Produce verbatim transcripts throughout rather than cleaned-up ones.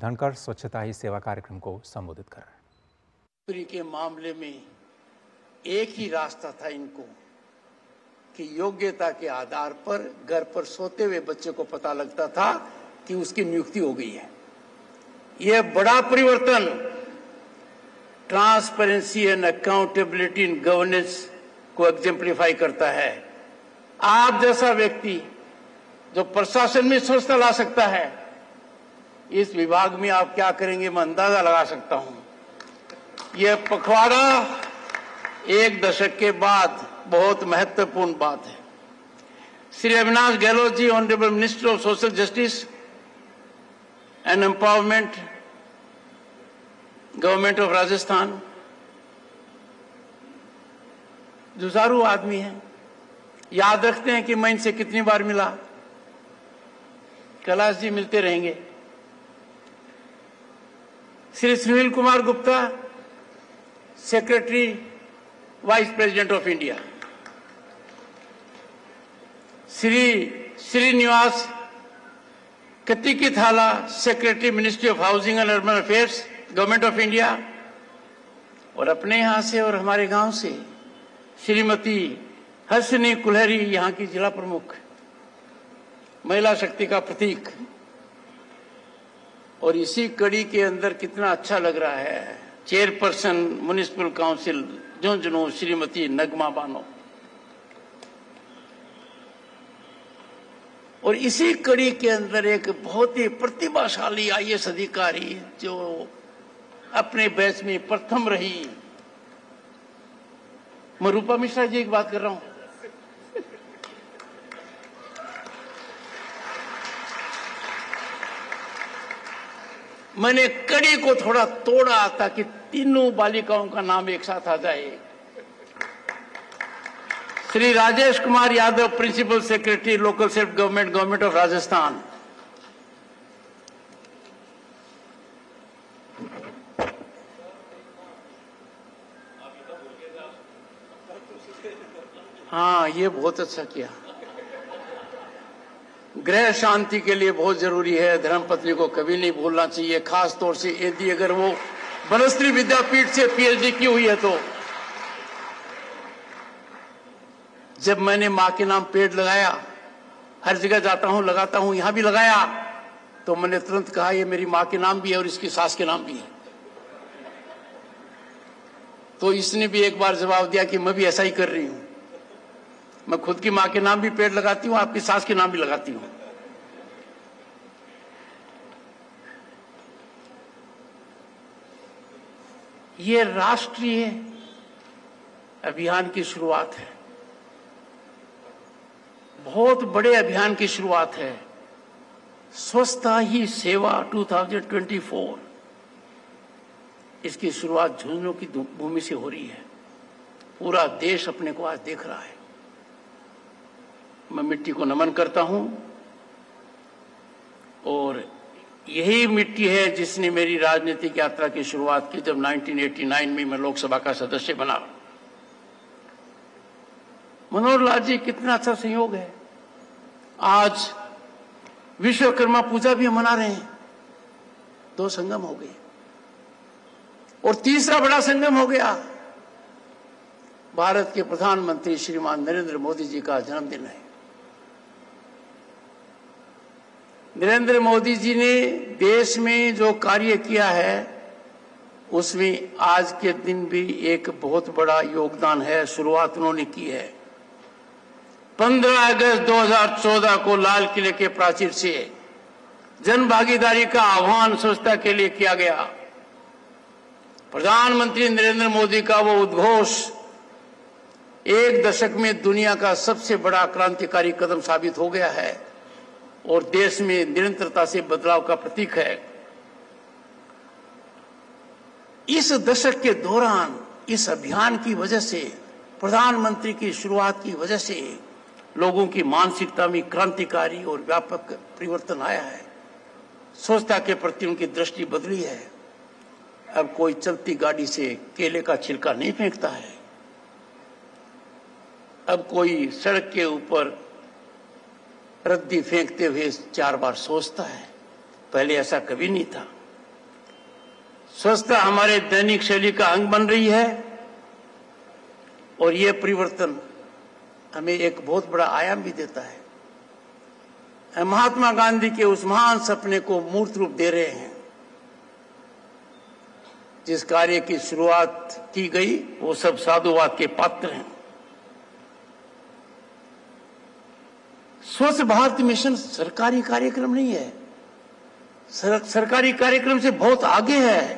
धनखड़ स्वच्छता ही सेवा कार्यक्रम को संबोधित कर रहे हैं। नौकरी के मामले में एक ही रास्ता था इनको कि योग्यता के आधार पर घर पर सोते हुए बच्चे को पता लगता था कि उसकी नियुक्ति हो गई है। यह बड़ा परिवर्तन transparency and accountability in governance को एग्जेम्पलीफाई करता है। आप जैसा व्यक्ति जो प्रशासन में स्वच्छता ला सकता है, इस विभाग में आप क्या करेंगे मैं अंदाजा लगा सकता हूं। यह पखवाड़ा एक दशक के बाद बहुत महत्वपूर्ण बात है। Shri Avinash Gehlot ji, honourable minister of social justice and empowerment, government of Rajasthan, जुझारू आदमी है। याद रखते हैं कि मैं इनसे कितनी बार मिला। कैलाश जी मिलते रहेंगे। Shri Sunil Kumar Gupta, secretary vice president of India, Shri Srinivas Katikithala, secretary ministry of housing and urban affairs, government of India, और अपने यहां से और हमारे गांव से श्रीमती हर्षिनी कुल्हरी, यहां की जिला प्रमुख, महिला शक्ति का प्रतीक। और इसी कड़ी के अंदर कितना अच्छा लग रहा है, chairperson municipal council Jhunjhunu Shrimati Nagma Bano. और इसी कड़ी के अंदर एक बहुत ही प्रतिभाशाली आई ए एस अधिकारी जो अपने बैच में प्रथम रही, मैं रूपा मिश्रा जी की बात कर रहा हूं। मैंने कड़ी को थोड़ा तोड़ा ताकि तीनों बालिकाओं का नाम एक साथ आ जाए। Shri Rajesh Kumar Yadav, principal secretary local self government, government of Rajasthan. हाँ, ये बहुत अच्छा किया। गृह शांति के लिए बहुत जरूरी है, धर्मपत्नी को कभी नहीं भूलना चाहिए, खास तौर से यदि अगर वो बनस्त्री विद्यापीठ से पी एच डी की हुई है। तो जब मैंने मां के नाम पेड़ लगाया, हर जगह जाता हूं लगाता हूं, यहां भी लगाया, तो मैंने तुरंत कहा ये मेरी मां के नाम भी है और इसकी सास के नाम भी है। तो इसने भी एक बार जवाब दिया कि मैं भी ऐसा ही कर रही हूं, मैं खुद की मां के नाम भी पेड़ लगाती हूं, आपकी सास के नाम भी लगाती हूं। ये राष्ट्रीय अभियान की शुरुआत है, बहुत बड़े अभियान की शुरुआत है। स्वच्छता ही सेवा दो हज़ार चौबीस, इसकी शुरुआत झुंझुनू की भूमि से हो रही है। पूरा देश अपने को आज देख रहा है। मैं मिट्टी को नमन करता हूं और यही मिट्टी है जिसने मेरी राजनीतिक यात्रा की शुरुआत की जब उन्नीस सौ नवासी में मैं लोकसभा का सदस्य बना। मनोहर लाल जी, कितना अच्छा संयोग है, आज विश्वकर्मा पूजा भी हम मना रहे हैं। दो संगम हो गए और तीसरा बड़ा संगम हो गया, भारत के प्रधानमंत्री श्रीमान नरेंद्र मोदी जी का जन्मदिन है। नरेंद्र मोदी जी ने देश में जो कार्य किया है उसमें आज के दिन भी एक बहुत बड़ा योगदान है, शुरुआत उन्होंने की है। पंद्रह अगस्त दो हज़ार चौदह को लाल किले के प्राचीर से जन भागीदारी का आह्वान स्वच्छता के लिए किया गया। प्रधानमंत्री नरेंद्र मोदी का वो उद्घोष एक दशक में दुनिया का सबसे बड़ा क्रांतिकारी कदम साबित हो गया है और देश में निरंतरता से बदलाव का प्रतीक है। इस दशक के दौरान इस अभियान की वजह से, प्रधानमंत्री की शुरुआत की वजह से लोगों की मानसिकता में क्रांतिकारी और व्यापक परिवर्तन आया है। स्वच्छता के प्रति उनकी दृष्टि बदली है। अब कोई चलती गाड़ी से केले का छिलका नहीं फेंकता है, अब कोई सड़क के ऊपर रद्दी फेंकते हुए चार बार सोचता है। पहले ऐसा कभी नहीं था। स्वच्छता हमारे दैनिक शैली का अंग बन रही है और यह परिवर्तन हमें एक बहुत बड़ा आयाम भी देता है। हम महात्मा गांधी के उस महान सपने को मूर्त रूप दे रहे हैं। जिस कार्य की शुरुआत की गई वो सब साधुवाद के पात्र हैं। स्वच्छ भारत मिशन सरकारी कार्यक्रम नहीं है, सर, सरकारी कार्यक्रम से बहुत आगे है।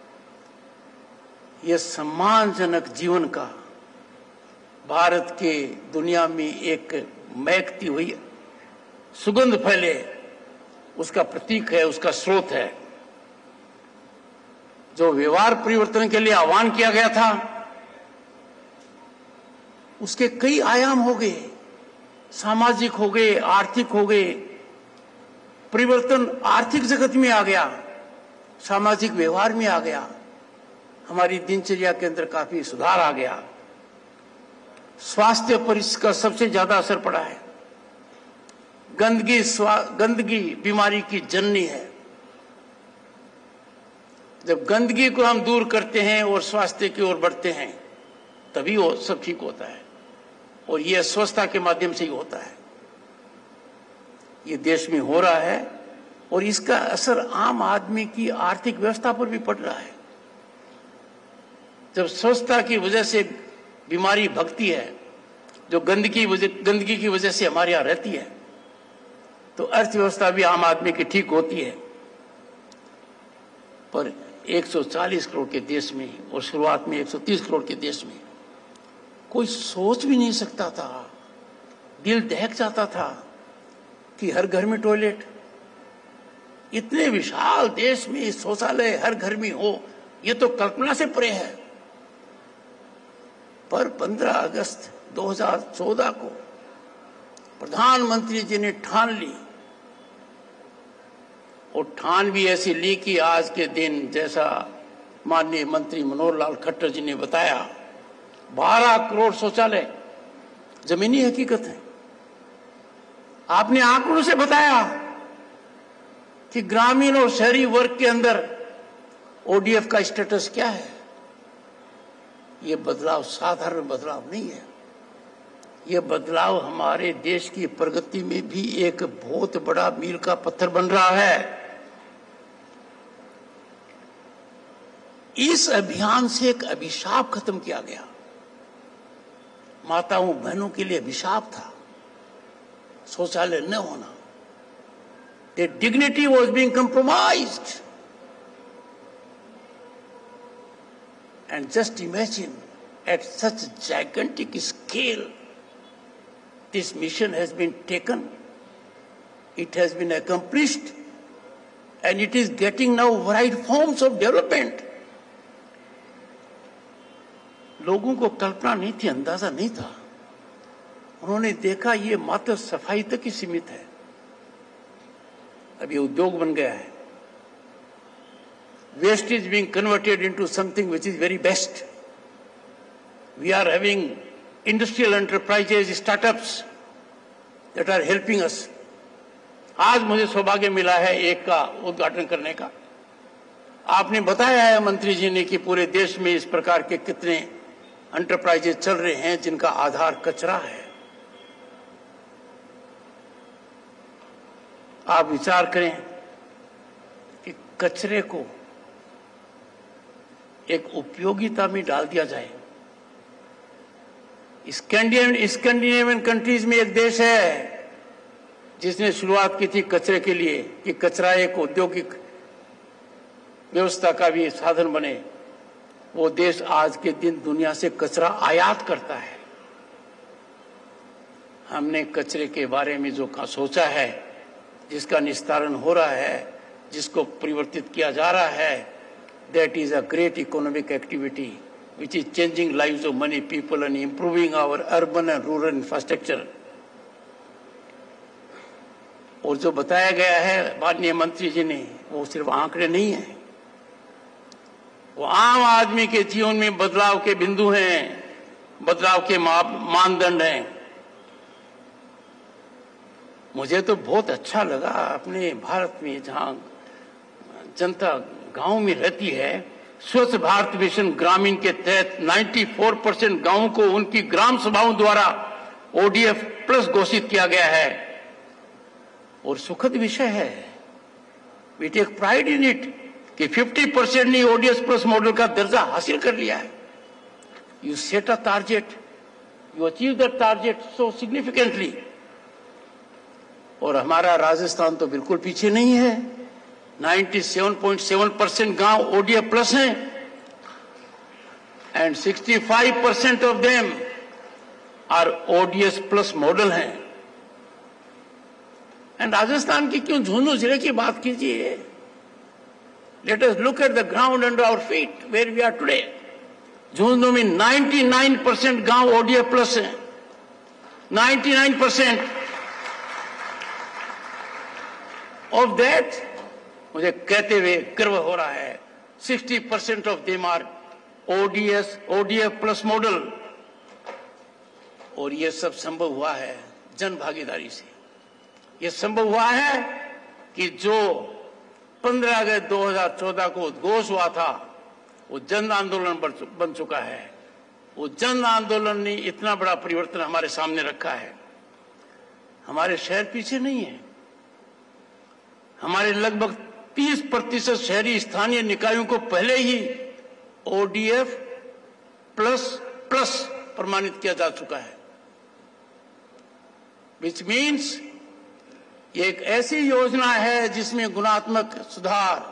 यह सम्मानजनक जीवन का भारत के दुनिया में एक महकती हुई सुगंध फैले उसका प्रतीक है, उसका स्रोत है। जो व्यवहार परिवर्तन के लिए आह्वान किया गया था उसके कई आयाम हो गए, सामाजिक हो गए, आर्थिक हो गए। परिवर्तन आर्थिक जगत में आ गया, सामाजिक व्यवहार में आ गया, हमारी दिनचर्या के अंदर काफी सुधार आ गया। स्वास्थ्य पर इसका सबसे ज्यादा असर पड़ा है। गंदगी गंदगी बीमारी की जननी है। जब गंदगी को हम दूर करते हैं और स्वास्थ्य की ओर बढ़ते हैं तभी वो सब ठीक होता है, और यह स्वच्छता के माध्यम से ही होता है। ये देश में हो रहा है और इसका असर आम आदमी की आर्थिक व्यवस्था पर भी पड़ रहा है। जब स्वच्छता की वजह से बीमारी भगती है, जो गंदगी गंदगी की वजह से हमारे यहां रहती है, तो अर्थव्यवस्था भी आम आदमी की ठीक होती है। पर एक सौ चालीस करोड़ के देश में और शुरुआत में एक सौ तीस करोड़ के देश में कोई सोच भी नहीं सकता था, दिल दहक जाता था कि हर घर में टॉयलेट, इतने विशाल देश में शौचालय हर घर में हो, यह तो कल्पना से परे है। पर पंद्रह अगस्त दो हज़ार चौदह को प्रधानमंत्री जी ने ठान ली, और ठान भी ऐसी ली कि आज के दिन, जैसा माननीय मंत्री मनोहर लाल खट्टर जी ने बताया, बारह करोड़ शौचालय जमीनी हकीकत है। आपने आंकड़ों से बताया कि ग्रामीण और शहरी वर्ग के अंदर ओडीएफ का स्टेटस क्या है। यह बदलाव साधारण बदलाव नहीं है, यह बदलाव हमारे देश की प्रगति में भी एक बहुत बड़ा मील का पत्थर बन रहा है। इस अभियान से एक अभिशाप खत्म किया गया। माताओं बहनों के लिए अभिशाप था शौचालय न होना। Their dignity was being compromised. And just imagine, at such gigantic scale, this mission has been taken, it has been accomplished, and it is getting now varied forms of development. लोगों को कल्पना नहीं थी, अंदाजा नहीं था। उन्होंने देखा ये मात्र सफाई तक ही सीमित है, अब ये उद्योग बन गया है। Waste is being converted into something which is very best. We are having industrial enterprises, startups that are helping us. आज मुझे सौभाग्य मिला है एक का उद्घाटन करने का। आपने बताया है मंत्री जी ने कि पूरे देश में इस प्रकार के कितने एंटरप्राइजेज चल रहे हैं जिनका आधार कचरा है। आप विचार करें कि कचरे को एक उपयोगिता में डाल दिया जाए। स्कैंडिनेवियन कंट्रीज में एक देश है जिसने शुरुआत की थी कचरे के लिए कि कचरा एक औद्योगिक व्यवस्था का भी साधन बने। वो देश आज के दिन दुनिया से कचरा आयात करता है। हमने कचरे के बारे में जो सोचा है, जिसका निस्तारण हो रहा है, जिसको परिवर्तित किया जा रहा है, that is a great economic activity which is changing lives of many people and improving our urban and rural infrastructure. और जो बताया गया है माननीय मंत्री जी ने, वो सिर्फ आंकड़े नहीं है, वो आम आदमी के जीवन में बदलाव के बिंदु हैं, बदलाव के मानदंड हैं। मुझे तो बहुत अच्छा लगा अपने भारत में जहां जनता गांव में रहती है, स्वच्छ भारत मिशन ग्रामीण के तहत चौरानवे परसेंट गांवों को उनकी ग्राम सभाओं द्वारा ओडीएफ प्लस घोषित किया गया है और सुखद विषय है, we take pride in it कि पचास परसेंट ने ओडीएफ प्लस मॉडल का दर्जा हासिल कर लिया है। You set a target, you achieve that target so significantly. और हमारा राजस्थान तो बिल्कुल पीछे नहीं है, सत्तानवे पॉइंट सात परसेंट गांव ओडीएफ प्लस हैं एंड पैंसठ percent of them are ODS plus model हैं। एंड राजस्थान की क्यों झुंझुनू जिले की बात कीजिए, let us look at the ground under our feet where we are today. Jhunjhunu में निन्यानवे परसेंट गांव ओडीएफ प्लस हैं, निन्यानवे परसेंट ऑफ दैट मुझे कहते हुए गर्व हो रहा है, साठ percent of them are ODS ODF plus model. और यह सब संभव हुआ है जन भागीदारी से। यह संभव हुआ है कि जो पंद्रह अगस्त दो हज़ार चौदह को उद्घोष हुआ था वो जन आंदोलन बन चुका है। वो जन आंदोलन ने इतना बड़ा परिवर्तन हमारे सामने रखा है। हमारे शहर पीछे नहीं है, हमारे लगभग तीस प्रतिशत शहरी स्थानीय निकायों को पहले ही ओडीएफ प्लस प्लस प्रमाणित किया जा चुका है, विच मीन्स ये एक ऐसी योजना है जिसमें गुणात्मक सुधार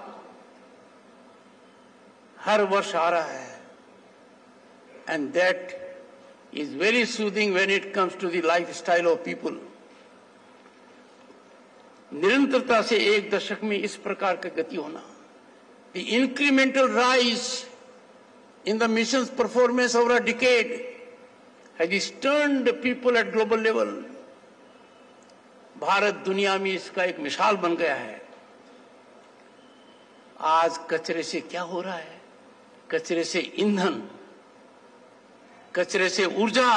हर वर्ष आ रहा है, and that is very soothing when it comes to the life style of people. निरंतरता से एक दशक में इस प्रकार की गति होना, the incremental rise in the mission performance over a decade has turned people at global level. Bharat दुनिया में इसका एक मिसाल बन गया है। आज कचरे से क्या हो रहा है, कचरे से ईंधन, कचरे से ऊर्जा,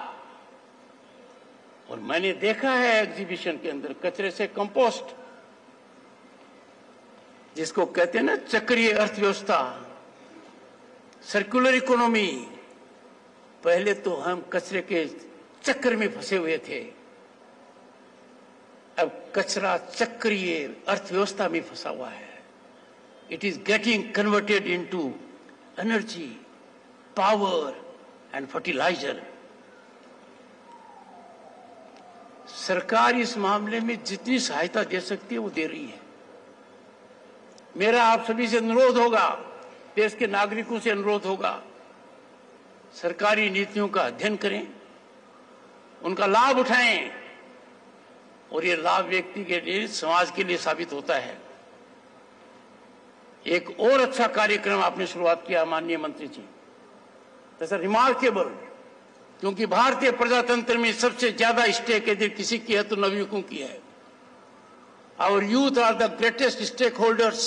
और मैंने देखा है एग्जीबिशन के अंदर कचरे से कंपोस्ट, जिसको कहते हैं ना चक्रीय अर्थव्यवस्था, सर्कुलर इकोनॉमी। पहले तो हम कचरे के चक्र में फंसे हुए थे, अब कचरा चक्रीय अर्थव्यवस्था में फंसा हुआ है। It is getting converted into energy, power and fertiliser. सरकार इस मामले में जितनी सहायता दे सकती है वो दे रही है। मेरा आप सभी से अनुरोध होगा, देश के नागरिकों से अनुरोध होगा, सरकारी नीतियों का अध्ययन करें, उनका लाभ उठाएं, और ये लाभ व्यक्ति के लिए, समाज के लिए साबित होता है। एक और अच्छा कार्यक्रम आपने शुरुआत किया माननीय मंत्री जी, दैट्स रिमार्केबल, क्योंकि भारतीय प्रजातंत्र में सबसे ज्यादा स्टेक यदि किसी की है तो नवयुवकों की है। Our youth are the greatest stakeholders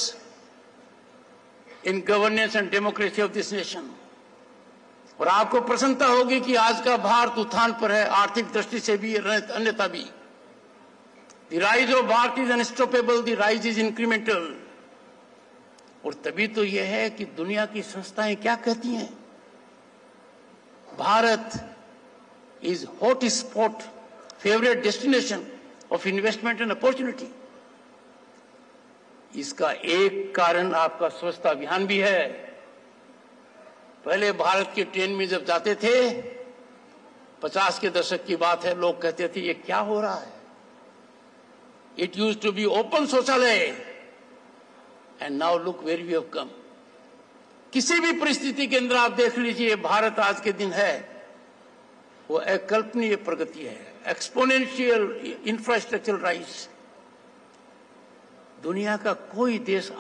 in governance and democracy of this nation. और आपको प्रसन्नता होगी कि आज का भारत उत्थान पर है, आर्थिक दृष्टि से भी, अन्यथा भी। The rise of Bharat is unstoppable, the rise is incremental. और तभी तो यह है कि दुनिया की संस्थाएं क्या कहती हैं, Bharat is hot spot, favorite destination of investment and opportunity। इसका एक कारण आपका स्वच्छता अभियान भी है। पहले भारत की ट्रेन में जब जाते थे, पचास के दशक की बात है, लोग कहते थे ये क्या हो रहा है। It used to be open shauchalay and now look where we have come. किसी भी परिस्थिति के अंदर आप देख लीजिए, भारत आज के दिन है वो अकल्पनीय प्रगति है, एक्सपोनेंशियल इंफ्रास्ट्रक्चर राइज। दुनिया का कोई देश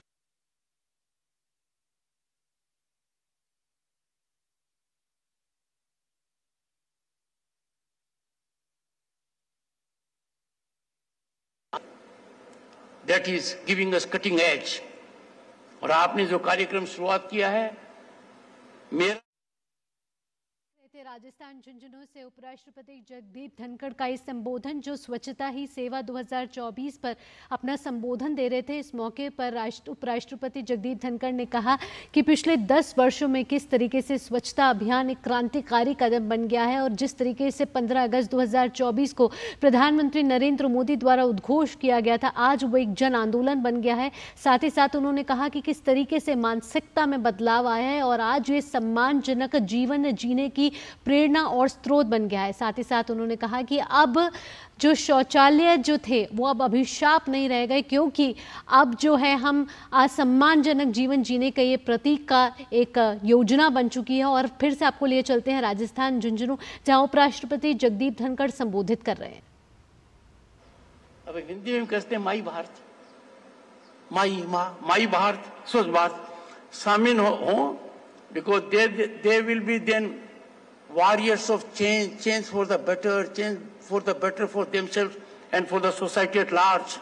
that is giving us cutting edge. और आपने जो कार्यक्रम शुरुआत किया है, मेरा राजस्थान झुंझुनू से उपराष्ट्रपति जगदीप धनखड़ का इस संबोधन, जो स्वच्छता ही सेवा दो हज़ार चौबीस पर अपना संबोधन दे रहे थे। इस मौके पर राष्ट्र उपराष्ट्रपति जगदीप धनखड़ ने कहा कि पिछले दस वर्षों में किस तरीके से स्वच्छता अभियान एक क्रांतिकारी कदम बन गया है और जिस तरीके से पंद्रह अगस्त दो हज़ार चौबीस को प्रधानमंत्री नरेंद्र मोदी द्वारा उद्घोष किया गया था, आज वो एक जन आंदोलन बन गया है। साथ ही साथ उन्होंने कहा कि किस तरीके से मानसिकता में बदलाव आया है और आज ये सम्मानजनक जीवन जीने की प्रेरणा और स्रोत बन गया है। साथ ही साथ उन्होंने कहा कि अब जो शौचालय जो थे वो अब अभिशाप नहीं रह गए, क्योंकि अब जो है हम सम्मानजनक जीवन जीने का ये प्रतीक का एक योजना बन चुकी है। और फिर से आपको लिए चलते हैं राजस्थान झुंझुनू, जहां उपराष्ट्रपति जगदीप धनखड़ संबोधित कर रहे हैं। अब हिंदी में कहते हैं माई भारत, माई माँ, माई भारत, स्वच्छ भारत शामिल हो, हो because they they will be then warriors of change, change for the better, change for the better for themselves and for the society at large.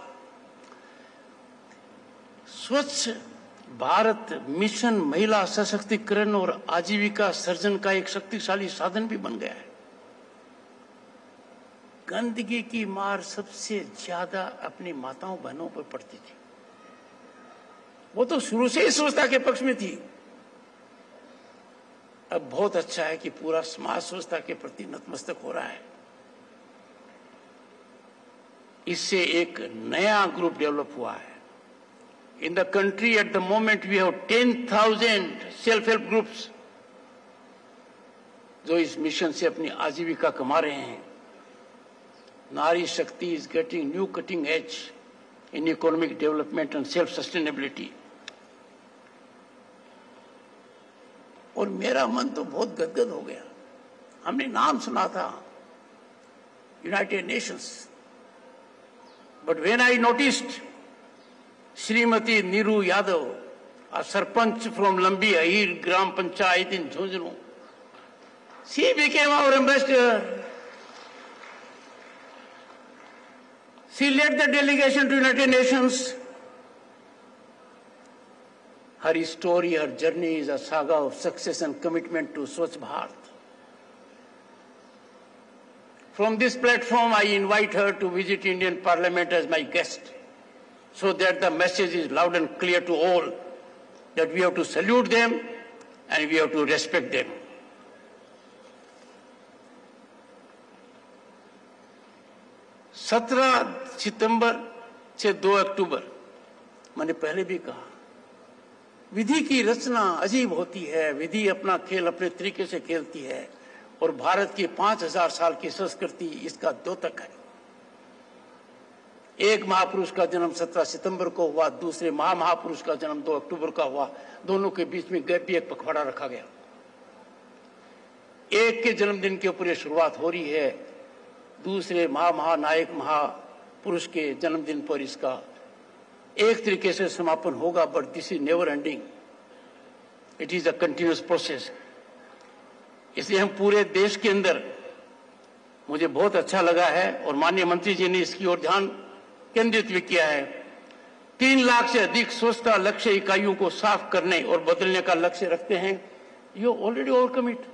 स्वच्छ भारत मिशन महिला सशक्तिकरण और आजीविका सर्जन का एक शक्तिशाली साधन भी बन गया है। गंदगी की मार सबसे ज्यादा अपनी माताओं बहनों पर पड़ती थी। वो तो शुरू से ही स्वच्छता के पक्ष में थी। अब बहुत अच्छा है कि पूरा समाज स्वच्छता के प्रति नतमस्तक हो रहा है। इससे एक नया ग्रुप डेवलप हुआ है। In the country at the moment we have ten thousand self help groups जो इस मिशन से अपनी आजीविका कमा रहे हैं। Nari shakti is getting new cutting edge in economic development and self sustainability. और मेरा मन तो बहुत गदगद हो गया। हमने नाम सुना था United Nations, but when I noticed Shrimati Neeru Yadav, a sarpanch from Lambi Ahir gram panchayat in Jhunjhunu, she became our ambassador. She led the delegation to United Nations. Her story, her journey is a saga of success and commitment to Swachh Bharat. From this platform, I invite her to visit Indian Parliament as my guest, so that the message is loud and clear to all that we have to salute them and we have to respect them. सत्रह सितंबर से दो अक्टूबर, मैंने पहले भी कहा, विधि की रचना अजीब होती है। विधि अपना खेल अपने तरीके से खेलती है और भारत की पांच हजार साल की संस्कृति इसका द्योतक है। एक महापुरुष का जन्म सत्रह सितंबर को हुआ, दूसरे महा महापुरुष का जन्म दो अक्टूबर का हुआ। दोनों के बीच में गैप भी एक पखवाड़ा रखा गया। एक के जन्मदिन के ऊपर शुरुआत हो रही है, दूसरे महा महानायक महापुरुष के जन्मदिन पर इसका एक तरीके से समापन होगा। But this is never ending, it is a continuous process. इसलिए हम पूरे देश के अंदर, मुझे बहुत अच्छा लगा है और माननीय मंत्री जी ने इसकी ओर ध्यान केंद्रित भी किया है। तीन लाख से अधिक स्वच्छता लक्ष्य इकाइयों को साफ करने और बदलने का लक्ष्य रखते हैं। You already overcome it.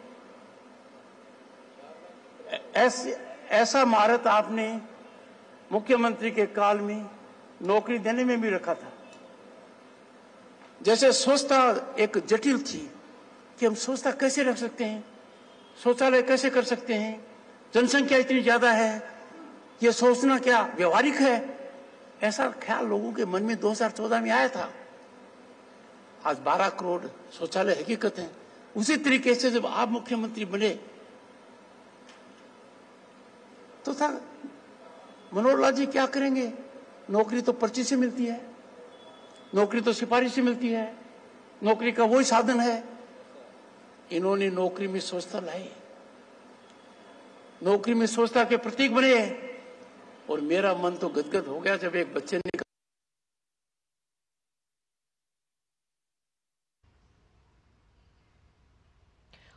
ऐसे ऐसा महारत आपने मुख्यमंत्री के काल में नौकरी देने में भी रखा था। जैसे स्वच्छता एक जटिल थी कि हम स्वच्छता कैसे रख सकते हैं, शौचालय कैसे कर सकते हैं, जनसंख्या इतनी ज्यादा है, ये सोचना क्या व्यवहारिक है, ऐसा ख्याल लोगों के मन में दो हज़ार चौदह में आया था। आज बारह करोड़ शौचालय हकीकत है। उसी तरीके से जब आप मुख्यमंत्री बने तो था मनोहर लाल जी क्या करेंगे, नौकरी तो पर्ची से मिलती है, नौकरी तो सिफारिश से मिलती है, नौकरी का वही साधन है। इन्होंने नौकरी में स्वच्छता लाई, नौकरी में स्वच्छता के प्रतीक बने। और मेरा मन तो गदगद हो गया जब एक बच्चे ने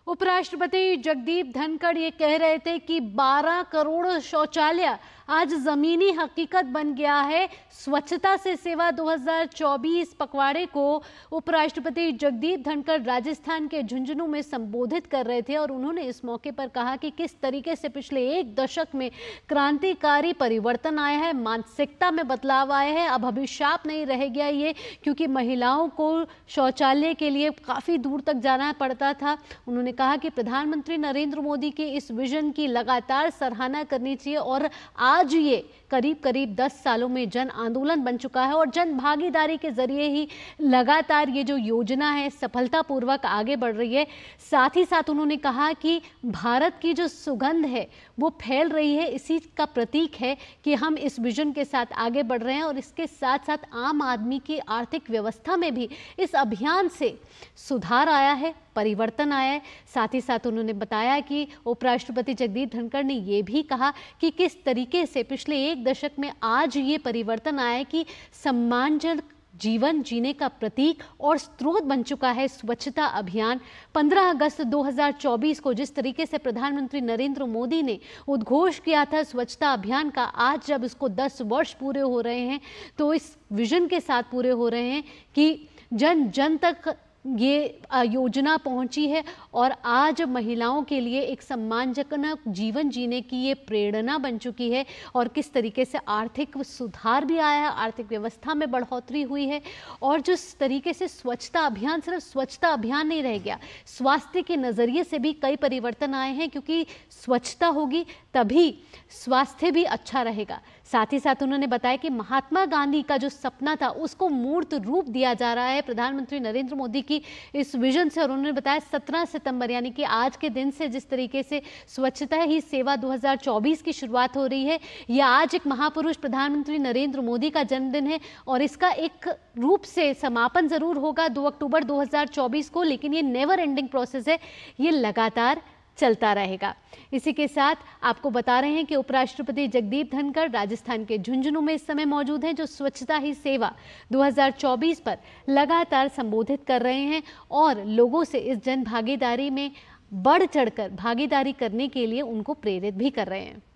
उपराष्ट्रपति जगदीप धनखड़ ये कह रहे थे कि बारह करोड़ शौचालय आज जमीनी हकीकत बन गया है। स्वच्छता से सेवा दो हज़ार चौबीस पखवाड़े को उपराष्ट्रपति जगदीप धनखड़ राजस्थान के झुंझुनू में संबोधित कर रहे थे और उन्होंने इस मौके पर कहा कि किस तरीके से पिछले एक दशक में क्रांतिकारी परिवर्तन आया है, मानसिकता में बदलाव आया है। अब अभिशाप नहीं रह गया ये, क्योंकि महिलाओं को शौचालय के लिए काफ़ी दूर तक जाना पड़ता था। उन्होंने कहा कि प्रधानमंत्री नरेंद्र मोदी के इस विजन की लगातार सराहना करनी चाहिए और आज ये करीब करीब दस सालों में जन आंदोलन बन चुका है और जन भागीदारी के जरिए ही लगातार ये जो योजना है सफलतापूर्वक आगे बढ़ रही है। साथ ही साथ उन्होंने कहा कि भारत की जो सुगंध है वो फैल रही है, इसी का प्रतीक है कि हम इस विजन के साथ आगे बढ़ रहे हैं और इसके साथ साथ आम आदमी की आर्थिक व्यवस्था में भी इस अभियान से सुधार आया है, परिवर्तन आया है। साथ ही साथ उन्होंने बताया कि उपराष्ट्रपति जगदीप धनखड़ ने ये भी कहा कि किस तरीके से पिछले एक दशक में आज ये परिवर्तन आया है कि सम्मानजनक जीवन जीने का प्रतीक और स्रोत बन चुका है स्वच्छता अभियान। पंद्रह अगस्त दो हज़ार चौबीस को जिस तरीके से प्रधानमंत्री नरेंद्र मोदी ने उद्घोष किया था स्वच्छता अभियान का, आज जब इसको दस वर्ष पूरे हो रहे हैं तो इस विजन के साथ पूरे हो रहे हैं कि जन जन तक ये योजना पहुंची है और आज महिलाओं के लिए एक सम्मानजनक जीवन जीने की ये प्रेरणा बन चुकी है और किस तरीके से आर्थिक सुधार भी आया है, आर्थिक व्यवस्था में बढ़ोतरी हुई है और जिस तरीके से स्वच्छता अभियान सिर्फ स्वच्छता अभियान नहीं रह गया, स्वास्थ्य के नज़रिए से भी कई परिवर्तन आए हैं, क्योंकि स्वच्छता होगी तभी स्वास्थ्य भी अच्छा रहेगा। साथ ही साथ उन्होंने बताया कि महात्मा गांधी का जो सपना था उसको मूर्त रूप दिया जा रहा है प्रधानमंत्री नरेंद्र मोदी की इस विजन से। और उन्होंने बताया सत्रह सितंबर यानी कि आज के दिन से जिस तरीके से स्वच्छता ही सेवा दो हज़ार चौबीस की शुरुआत हो रही है, यह आज एक महापुरुष प्रधानमंत्री नरेंद्र मोदी का जन्मदिन है और इसका एक रूप से समापन जरूर होगा दो अक्टूबर दो हज़ार चौबीस को, लेकिन ये नेवर एंडिंग प्रोसेस है, ये लगातार चलता रहेगा। इसी के साथ आपको बता रहे हैं कि उपराष्ट्रपति जगदीप धनखड़ राजस्थान के झुंझुनू में इस समय मौजूद हैं, जो स्वच्छता ही सेवा दो हज़ार चौबीस पर लगातार संबोधित कर रहे हैं और लोगों से इस जन भागीदारी में बढ़ चढ़कर भागीदारी करने के लिए उनको प्रेरित भी कर रहे हैं।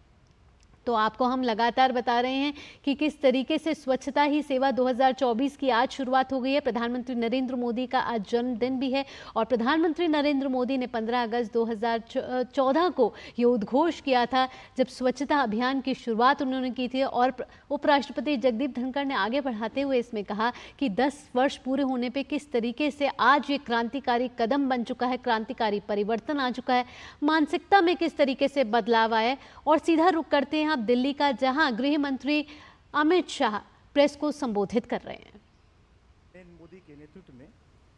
तो आपको हम लगातार बता रहे हैं कि किस तरीके से स्वच्छता ही सेवा दो हज़ार चौबीस की आज शुरुआत हो गई है। प्रधानमंत्री नरेंद्र मोदी का आज जन्मदिन भी है और प्रधानमंत्री नरेंद्र मोदी ने पंद्रह अगस्त दो हज़ार चौदह को ये उद्घोष किया था जब स्वच्छता अभियान की शुरुआत उन्होंने की थी और उपराष्ट्रपति जगदीप धनखड़ ने आगे बढ़ाते हुए इसमें कहा कि दस वर्ष पूरे होने पर किस तरीके से आज ये क्रांतिकारी कदम बन चुका है, क्रांतिकारी परिवर्तन आ चुका है, मानसिकता में किस तरीके से बदलाव आया। और सीधा रुख करते हैं आप दिल्ली का, जहां गृह मंत्री अमित शाह प्रेस को संबोधित कर रहे हैं। नरेंद्र मोदी के नेतृत्व में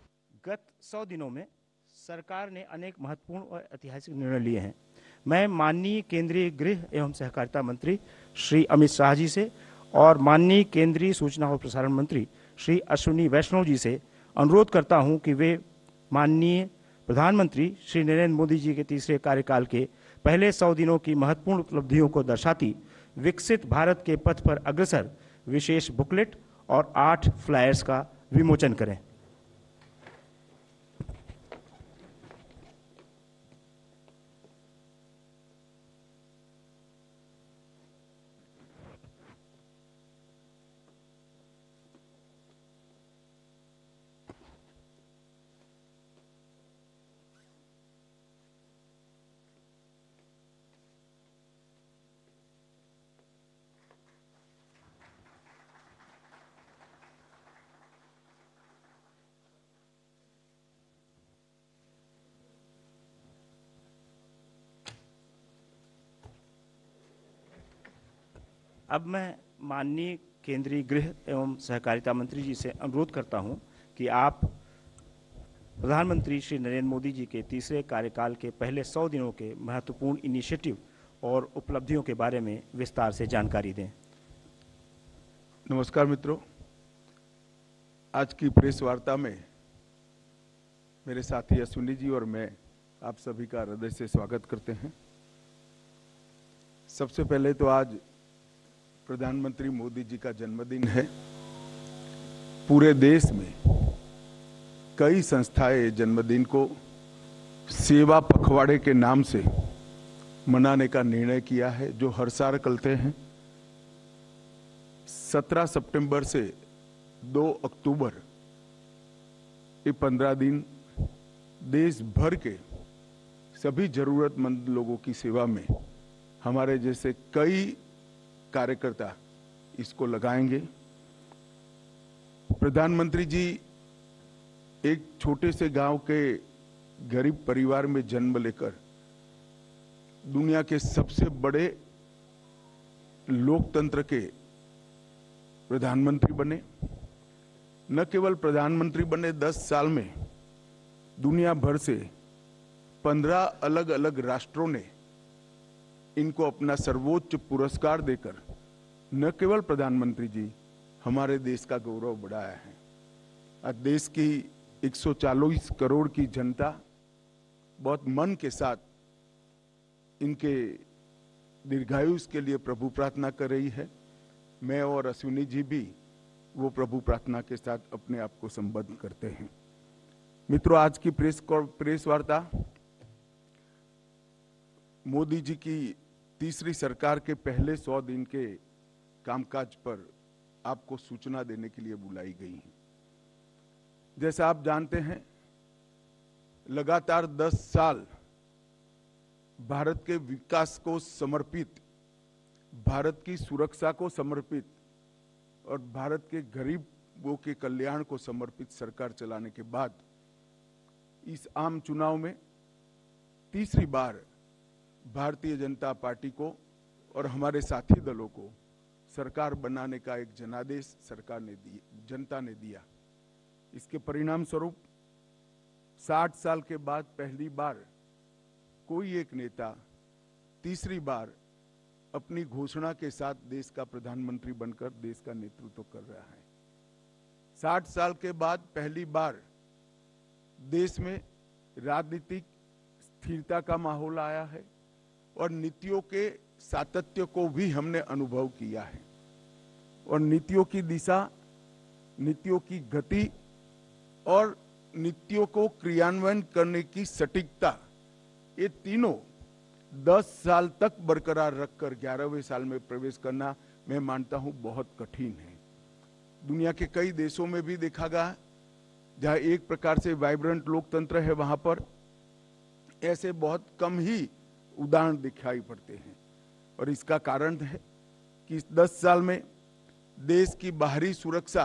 गत सौ दिनों में सरकार ने अनेक महत्वपूर्ण और ऐतिहासिक निर्णय लिए हैं। मैं माननीय केंद्रीय गृह एवं सहकारिता मंत्री श्री अमित शाह जी से और माननीय केंद्रीय सूचना और प्रसारण मंत्री श्री अश्विनी वैष्णव जी से अनुरोध करता हूं कि वे माननीय प्रधानमंत्री श्री नरेंद्र मोदी जी के तीसरे कार्यकाल के पहले सौ दिनों की महत्वपूर्ण उपलब्धियों को दर्शाती विकसित भारत के पथ पर अग्रसर विशेष बुकलेट और आठ फ्लायर्स का विमोचन करें। अब मैं माननीय केंद्रीय गृह एवं सहकारिता मंत्री जी से अनुरोध करता हूं कि आप प्रधानमंत्री श्री नरेंद्र मोदी जी के तीसरे कार्यकाल के पहले सौ दिनों के महत्वपूर्ण इनिशिएटिव और उपलब्धियों के बारे में विस्तार से जानकारी दें। नमस्कार मित्रों, आज की प्रेस वार्ता में मेरे साथी अश्विनी जी और मैं आप सभी का हृदय से स्वागत करते हैं। सबसे पहले तो आज प्रधानमंत्री मोदी जी का जन्मदिन है। पूरे देश में कई संस्थाएं जन्मदिन को सेवा पखवाड़े के नाम से मनाने का निर्णय किया है, जो हर साल करते हैं। सत्रह सितंबर से दो अक्टूबर ये पंद्रह दिन देश भर के सभी जरूरतमंद लोगों की सेवा में हमारे जैसे कई कार्यकर्ता इसको लगाएंगे। प्रधानमंत्री जी एक छोटे से गांव के गरीब परिवार में जन्म लेकर दुनिया के सबसे बड़े लोकतंत्र के प्रधानमंत्री बने। न केवल प्रधानमंत्री बने, दस साल में दुनिया भर से पंद्रह अलग अलग राष्ट्रों ने इनको अपना सर्वोच्च पुरस्कार देकर न केवल प्रधानमंत्री जी हमारे देश का गौरव बढ़ाया है। आज देश की एक सौ चालीस करोड़ की जनता बहुत मन के साथ इनके दीर्घायुष के लिए प्रभु प्रार्थना कर रही है। मैं और अश्विनी जी भी वो प्रभु प्रार्थना के साथ अपने आप को संबद्ध करते हैं। मित्रों, आज की प्रेस प्रेस वार्ता मोदी जी की तीसरी सरकार के पहले सौ दिन के कामकाज पर आपको सूचना देने के लिए बुलाई गई है। जैसा आप जानते हैं, लगातार दस साल भारत के विकास को समर्पित, भारत की सुरक्षा को समर्पित और भारत के गरीबों के कल्याण को समर्पित सरकार चलाने के बाद इस आम चुनाव में तीसरी बार भारतीय जनता पार्टी को और हमारे साथी दलों को सरकार बनाने का एक जनादेश सरकार ने दी, जनता ने दिया। इसके परिणाम स्वरूप साठ साल के बाद पहली बार कोई एक नेता तीसरी बार अपनी घोषणा के साथ देश का प्रधानमंत्री बनकर देश का नेतृत्व कर रहा है। साठ साल के बाद पहली बार देश में राजनीतिक स्थिरता का माहौल आया है और नीतियों के सातत्य को भी हमने अनुभव किया है। और नीतियों की दिशा, नीतियों की गति और नीतियों को क्रियान्वयन करने की सटीकता, ये तीनों दस साल तक बरकरार रखकर ग्यारहवें साल में प्रवेश करना मैं मानता हूं बहुत कठिन है। दुनिया के कई देशों में भी देखा गया जहां एक प्रकार से वाइब्रेंट लोकतंत्र है, वहां पर ऐसे बहुत कम ही उदाहरण दिखाई पड़ते हैं। और इसका कारण है कि इस दस साल में देश की बाहरी सुरक्षा,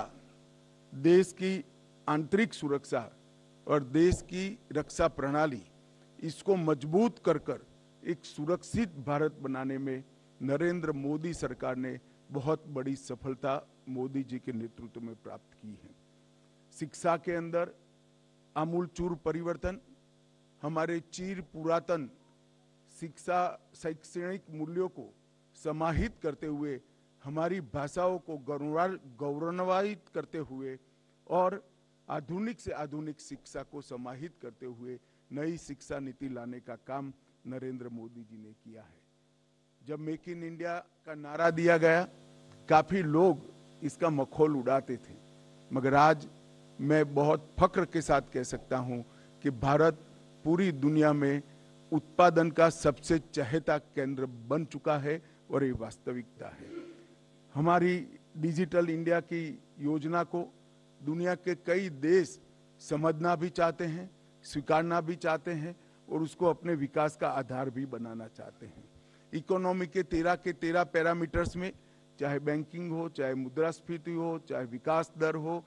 देश की आंतरिक सुरक्षा और देश की रक्षा प्रणाली, इसको मजबूत कर कर एक सुरक्षित भारत बनाने में नरेंद्र मोदी सरकार ने बहुत बड़ी सफलता मोदी जी के नेतृत्व में प्राप्त की है। शिक्षा के अंदर आमूलचूर परिवर्तन, हमारे चिर पुरातन शिक्षा शैक्षणिक मूल्यों को समाहित करते हुए, हमारी भाषाओं को गौरवान्वित करते हुए और आधुनिक से आधुनिक शिक्षा को समाहित करते हुए नई शिक्षा नीति लाने का काम नरेंद्र मोदी जी ने किया है। जब मेक इन इंडिया का नारा दिया गया, काफी लोग इसका मखौल उड़ाते थे, मगर आज मैं बहुत फक्र के साथ कह सकता हूं कि भारत पूरी दुनिया में उत्पादन का सबसे चहेता केंद्र बन चुका है और ये वास्तविकता है। हमारी डिजिटल इंडिया की योजना को दुनिया के कई देश समझना भी चाहते हैं, स्वीकारना भी चाहते हैं और उसको अपने विकास का आधार भी बनाना चाहते हैं। इकोनॉमी के तेरह के तेरह पैरामीटर्स में, चाहे बैंकिंग हो, चाहे मुद्रास्फीति हो, चाहे विकास दर हो,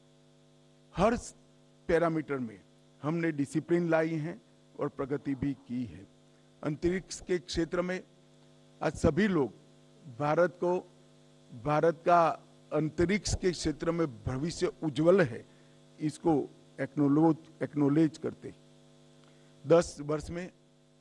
हर पैरामीटर में हमने डिसिप्लिन लाई है और प्रगति भी की है। अंतरिक्ष के क्षेत्र में आज सभी लोग भारत को, भारत का अंतरिक्ष के क्षेत्र में भविष्य उज्जवल है, इसको एक्नोलोज एक्नोलेज करते। दस वर्ष में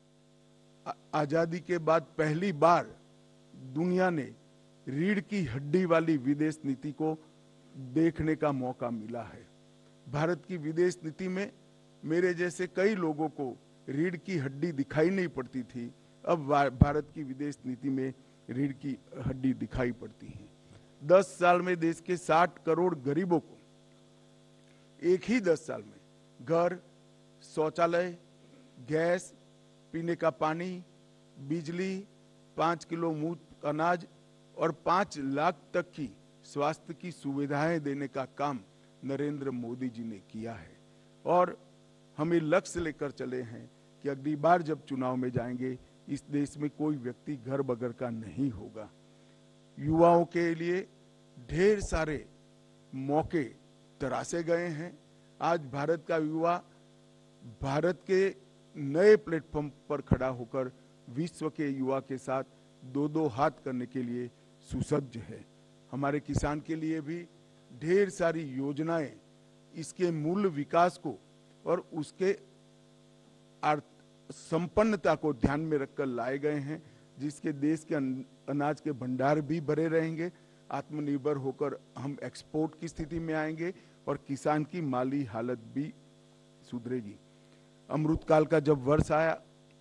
आजादी के बाद पहली बार दुनिया ने रीढ़ की हड्डी वाली विदेश नीति को देखने का मौका मिला है। भारत की विदेश नीति में मेरे जैसे कई लोगों को रीढ़ की हड्डी दिखाई नहीं पड़ती थी, अब भारत की विदेश नीति में रीढ़ की हड्डी दिखाई पड़ती है। दस साल में देश के साठ करोड़ गरीबों को एक ही दस साल में घर, शौचालय, गैस, पीने का पानी, बिजली, पाँच किलो मुफ्त अनाज और पाँच लाख तक की स्वास्थ्य की सुविधाएं देने का काम नरेंद्र मोदी जी ने किया है। और हमें लक्ष्य लेकर चले हैं कि अगली बार जब चुनाव में जाएंगे इस देश में कोई व्यक्ति घर बगैर का नहीं होगा। युवाओं के लिए ढेर सारे मौके तराशे गए हैं। आज भारत का युवा भारत के नए प्लेटफॉर्म पर खड़ा होकर विश्व के युवा के साथ दो दो हाथ करने के लिए सुसज्ज है। हमारे किसान के लिए भी ढेर सारी योजनाएं इसके मूल विकास को और उसके संपन्नता को ध्यान में रखकर लाए गए हैं, जिसके देश के अनाज के भंडार भी भरे रहेंगे। आत्मनिर्भर होकर हम एक्सपोर्ट की स्थिति में आएंगे और किसान की माली हालत भी सुधरेगी। अमृतकाल का जब वर्ष आया,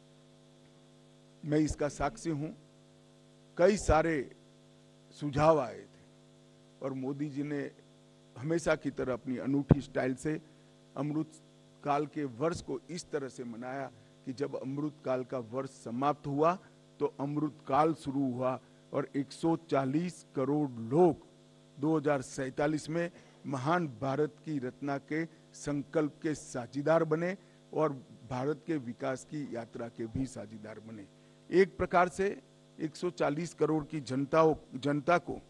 मैं इसका साक्षी हूं। कई सारे सुझाव आए थे और मोदी जी ने हमेशा की तरह अपनी अनूठी स्टाइल से अमृत काल के वर्ष को इस तरह से मनाया कि जब अमृत काल का वर्ष समाप्त हुआ तो अमृत काल शुरू हुआ और एक सौ चालीस करोड़ लोग दो हज़ार सैंतालीस में महान भारत की रचना के संकल्प के साझीदार बने और भारत के विकास की यात्रा के भी साझीदार बने। एक प्रकार से एक सौ चालीस करोड़ की जनता जनता को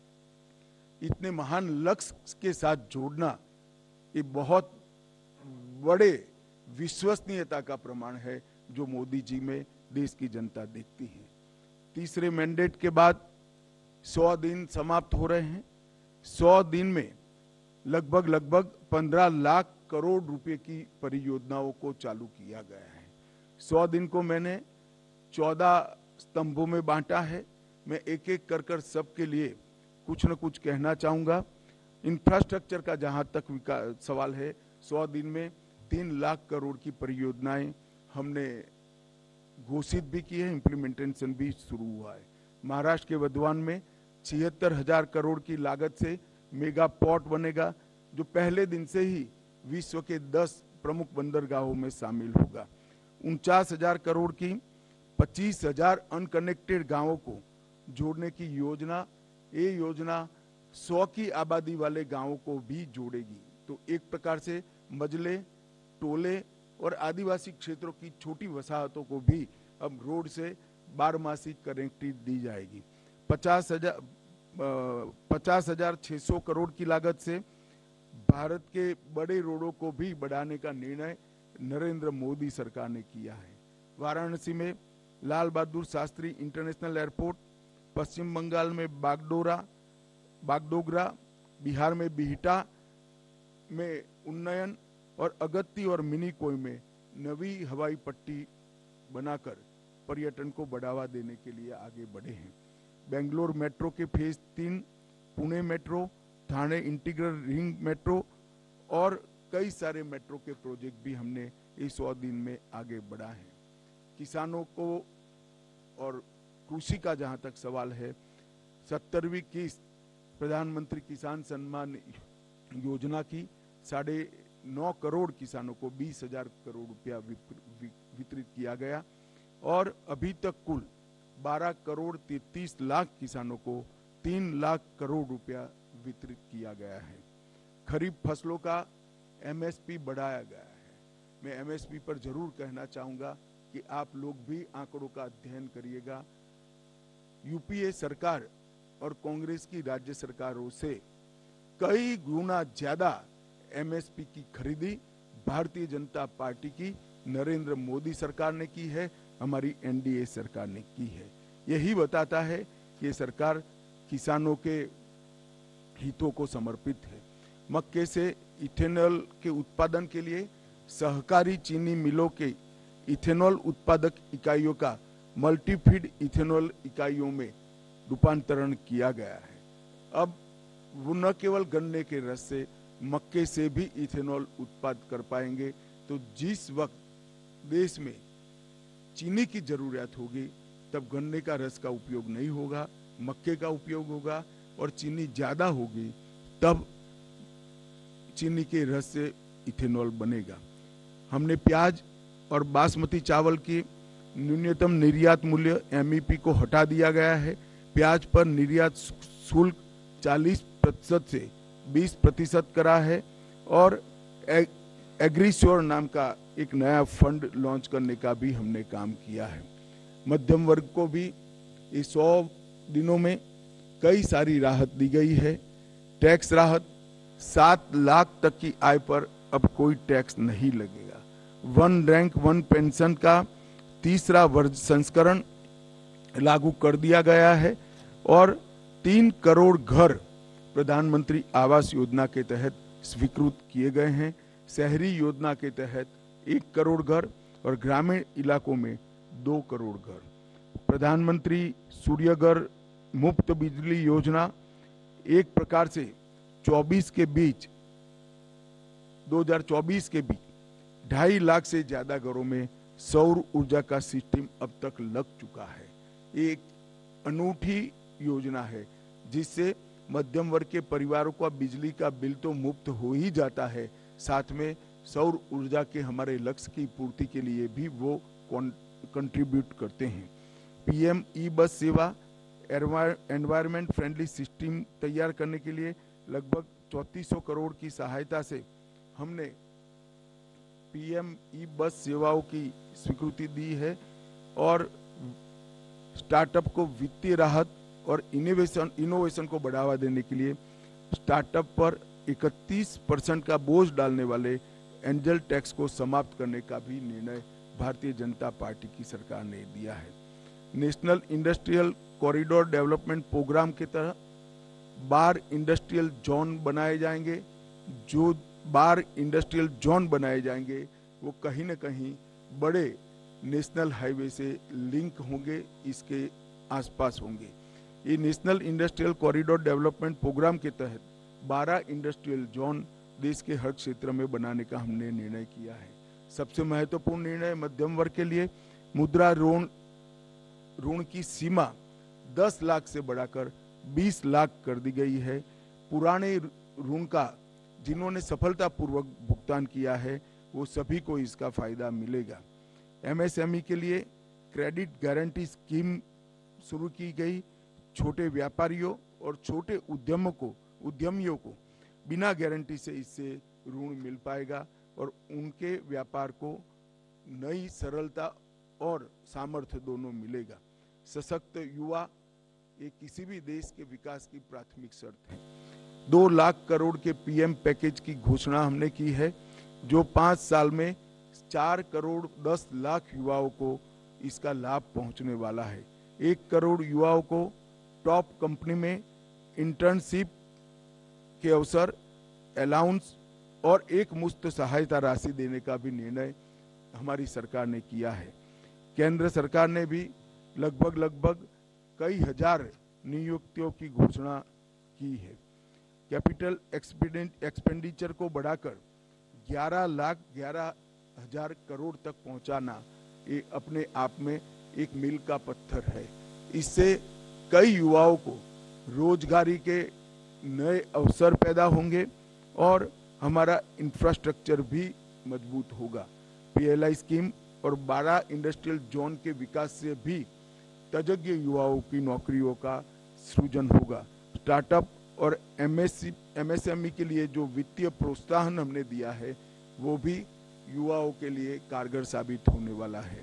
इतने महान लक्ष्य के साथ जोड़ना ये बहुत बड़े विश्वसनीयता का प्रमाण है जो मोदी जी में देश की जनता देखती है। तीसरे मैंडेट के बाद सौ दिन समाप्त हो रहे हैं। सौ दिन में लगभग लगभग पंद्रह लाख करोड़ रुपए की परियोजनाओं को चालू किया गया है। सौ दिन को मैंने चौदह स्तंभों में बांटा है। मैं एक एक कर कर सबके लिए कुछ न कुछ कहना चाहूंगा। इंफ्रास्ट्रक्चर का जहां तक सवाल है, सौ दिन में तीन लाख करोड़ की परियोजनाएं हमने घोषित भी की है, इम्प्लीमेंटेशन भी शुरू हुआ है। महाराष्ट्र के वधवान में छिहत्तर हजार करोड़ की लागत से मेगा पोर्ट बनेगा, जो पहले दिन से ही विश्व के दस प्रमुख बंदरगाहों में शामिल होगा। उनचास हजार करोड़ की पच्चीस हजार अनकनेक्टेड गांवों को जोड़ने की योजना, ये योजना सौ की आबादी वाले गांवों को भी जोड़ेगी। तो एक प्रकार से मजले, टोले और आदिवासी क्षेत्रों की छोटी वसाहतों को भी अब रोड से बारहमासी कनेक्टिविटी दी जाएगी। पचास हजार पचास हजार छह सौ करोड़ की लागत से भारत के बड़े रोडों को भी बढ़ाने का निर्णय नरेंद्र मोदी सरकार ने किया है। वाराणसी में लाल बहादुर शास्त्री इंटरनेशनल एयरपोर्ट, पश्चिम बंगाल में बागडोरा बागडोगरा, बिहार में बिहटा में उन्नयन और अगत्ती और मिनीकोय में नवी हवाई पट्टी बनाकर पर्यटन को बढ़ावा देने के लिए आगे बढ़े हैं। बेंगलोर मेट्रो के फेज तीन, Pune metro, Thane integral ring metro और कई सारे मेट्रो के प्रोजेक्ट भी हमने इस सौ दिन में आगे बढ़ा है। किसानों को और कृषि का जहां तक सवाल है, सत्तरवीं किस्त प्रधानमंत्री किसान सम्मान योजना की साढ़े नौ करोड़ किसानों को बीस हजार करोड़ रुपया वितरित किया गया और अभी तक कुल बारह करोड़ तैंतीस लाख किसानों को तीन लाख करोड़ रुपया वितरित किया गया है। खरीफ फसलों का एमएसपी बढ़ाया गया है। मैं एमएसपी पर जरूर कहना चाहूंगा कि आप लोग भी आंकड़ों का अध्ययन करिएगा। यूपीए सरकार और कांग्रेस की राज्य सरकारों से कई गुना ज्यादा एमएसपी की खरीदी भारतीय जनता पार्टी की नरेंद्र मोदी सरकार ने की है, हमारी एनडीए सरकार ने की है। यही बताता है कि सरकार किसानों के हितों को समर्पित है। मक्के से इथेनॉल के उत्पादन के लिए सहकारी चीनी मिलों के इथेनॉल उत्पादक इकाइयों का मल्टीफीड इथेनॉल इकाइयों में रूपांतरण किया गया है। अब वो न केवल गन्ने के रस से, मक्के से भी इथेनॉल उत्पाद कर पाएंगे। तो जिस वक्त देश में चीनी की जरूरत होगी तब गन्ने का रस का उपयोग नहीं होगा, मक्के का उपयोग होगा, और चीनी ज्यादा होगी तब चीनी के रस से इथेनॉल बनेगा। हमने प्याज और बासमती चावल की न्यूनतम निर्यात मूल्य एम ई पी को हटा दिया गया है। प्याज पर निर्यात शुल्क चालीस प्रतिशत से बीस प्रतिशत करा है और एग्रीश्योर नाम का एक नया फंड लॉन्च करने का भी हमने काम किया है। मध्यम वर्ग को भी इस सौ दिनों में कई सारी राहत दी गई है। टैक्स राहत, सात लाख तक की आय पर अब कोई टैक्स नहीं लगेगा। वन रैंक वन पेंशन का तीसरा वर्ग संस्करण लागू कर दिया गया है और तीन करोड़ घर प्रधानमंत्री आवास योजना के तहत स्वीकृत किए गए हैं। शहरी योजना के तहत एक करोड़ घर और ग्रामीण इलाकों में दो करोड़ घर। प्रधानमंत्री सूर्यघर मुफ्त बिजली योजना एक प्रकार से चौबीस के बीच दो हज़ार चौबीस के बीच ढाई लाख से ज्यादा घरों में सौर ऊर्जा का सिस्टम अब तक लग चुका है। एक अनूठी योजना है जिससे मध्यम वर्ग के परिवारों का बिजली का बिल तो मुफ्त हो ही जाता है, साथ में सौर ऊर्जा के हमारे लक्ष्य की पूर्ति के लिए भी वो कंट्रीब्यूट करते हैं। पीएम ई बस सेवा एनवायरमेंट फ्रेंडली सिस्टम तैयार करने के लिए लगभग चौंतीस सौ करोड़ की सहायता से हमने पीएम ई बस सेवाओं की स्वीकृति दी है और स्टार्टअप को वित्तीय राहत और इनोवेशन इनोवेशन को बढ़ावा देने के लिए स्टार्टअप पर इकतीस परसेंट का बोझ डालने वाले एंजल टैक्स को समाप्त करने का भी निर्णय भारतीय जनता पार्टी की सरकार ने दिया है। National industrial corridor development programme के तहत बार इंडस्ट्रियल जोन बनाए जाएंगे। जो बार इंडस्ट्रियल जोन बनाए जाएंगे वो कहीं न कहीं बड़े नेशनल हाईवे से लिंक होंगे, इसके आसपास होंगे। ये national industrial corridor development programme के तहत बारह इंडस्ट्रियल जोन देश के हर क्षेत्र में बनाने का हमने निर्णय किया है। सबसे महत्वपूर्ण निर्णय मध्यम वर्ग के लिए मुद्रा ऋण ऋण की सीमा दस लाख से बढ़ाकर बीस लाख कर दी गई है। पुराने ऋण का जिन्होंने सफलतापूर्वक भुगतान किया है वो सभी को इसका फायदा मिलेगा। एमएसएमई के लिए क्रेडिट गारंटी स्कीम शुरू की गई। छोटे व्यापारियों और छोटे उद्यमों को उद्यमियों को बिना गारंटी से इससे ऋण मिल पाएगा और उनके व्यापार को नई सरलता और सामर्थ्य दोनों मिलेगा। सशक्त युवा ये किसी भी देश के विकास की प्राथमिक शर्त है। दो लाख करोड़ के पीएम पैकेज की घोषणा हमने की है जो पांच साल में चार करोड़ दस लाख युवाओं को इसका लाभ पहुंचने वाला है। एक करोड़ युवाओं को टॉप कंपनी में इंटर्नशिप के अवसर, अलाउंस और एक मुफ्त सहायता राशि देने का भी निर्णय हमारी सरकार ने किया है। केंद्र सरकार ने भी लगभग लगभग कई हजार नियुक्तियों की घोषणा की है। कैपिटल एक्सपेंडिचर को बढ़ाकर ग्यारह लाख ग्यारह हजार करोड़ तक पहुंचाना ये अपने आप में एक मील का पत्थर है। इससे कई युवाओं को रोजगारी के नए अवसर पैदा होंगे और हमारा इंफ्रास्ट्रक्चर भी मजबूत होगा। पीएलआई स्कीम और बारह इंडस्ट्रियल जोन के विकास से भी तजज्ञ युवाओं की नौकरियों का सृजन होगा। स्टार्टअप और एमएससी एमएसएमई के लिए जो वित्तीय प्रोत्साहन हमने दिया है वो भी युवाओं के लिए कारगर साबित होने वाला है।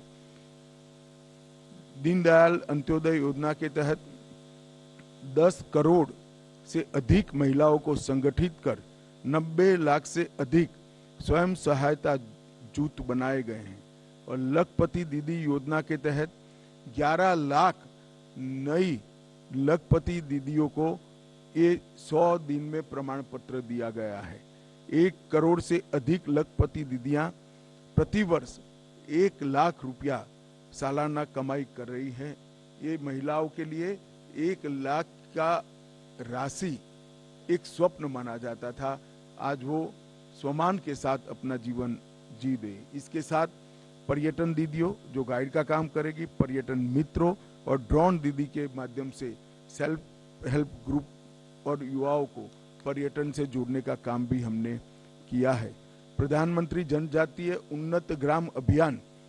दीनदयाल अंत्योदय योजना के तहत दस करोड़ से अधिक महिलाओं को संगठित कर नब्बे लाख से अधिक स्वयं सहायता जूथ बनाए गए हैं और लखपति दीदी योजना के तहत ग्यारह लाख नई लखपति दीदियों को ये सौ दिन में प्रमाण पत्र दिया गया है। एक करोड़ से अधिक लखपति दीदियां प्रतिवर्ष एक लाख रुपया सालाना कमाई कर रही हैं। ये महिलाओं के लिए एक लाख का राशि एक स्वप्न माना जाता था, आज वो स्वमान के साथ अपना जीवन जी दे। इसके साथ पर्यटन दीदियों जो गाइड का काम करेगी, पर्यटन मित्रों और ड्रोन दीदी के माध्यम से सेल्फ हेल्प ग्रुप और युवाओं को पर्यटन से जोड़ने का काम भी हमने किया है। प्रधानमंत्री जनजातीय उन्नत ग्राम अभियान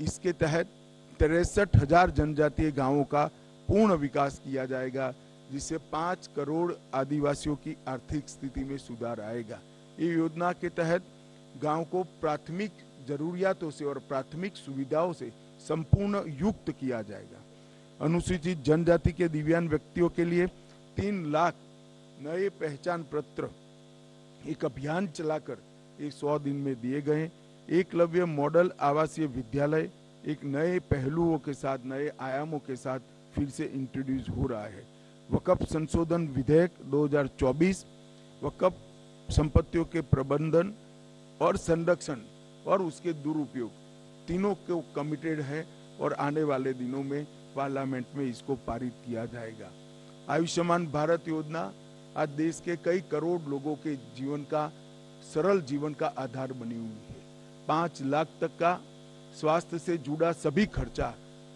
इसके तहत तिरसठ हजार जनजातीय गांवों का पूर्ण विकास किया जाएगा, जिससे पाँच करोड़ आदिवासियों की आर्थिक स्थिति में सुधार आएगा। ये योजना के तहत गांव को प्राथमिक जरूरियातों से और प्राथमिक सुविधाओं से संपूर्ण युक्त किया जाएगा। अनुसूचित जनजाति के दिव्यांग व्यक्तियों के लिए तीन लाख नए पहचान पत्र एक अभियान चलाकर एक सौ दिन में दिए गए। एकलव्य मॉडल आवासीय विद्यालय एक नए पहलुओं के साथ, नए आयामों के साथ फिर से इंट्रोड्यूस हो रहा है। वक्फ संशोधन विधेयक दो हज़ार चौबीस वक्फ संपत्तियों के प्रबंधन और संरक्षण और उसके दुरुपयोग तीनों को कमिटेड है और आने वाले दिनों में पार्लियामेंट में इसको पारित किया जाएगा। आयुष्मान भारत योजना आज देश के कई करोड़ लोगों के जीवन का सरल जीवन का आधार बनी हुई है। पांच लाख तक का स्वास्थ्य से जुड़ा सभी खर्चा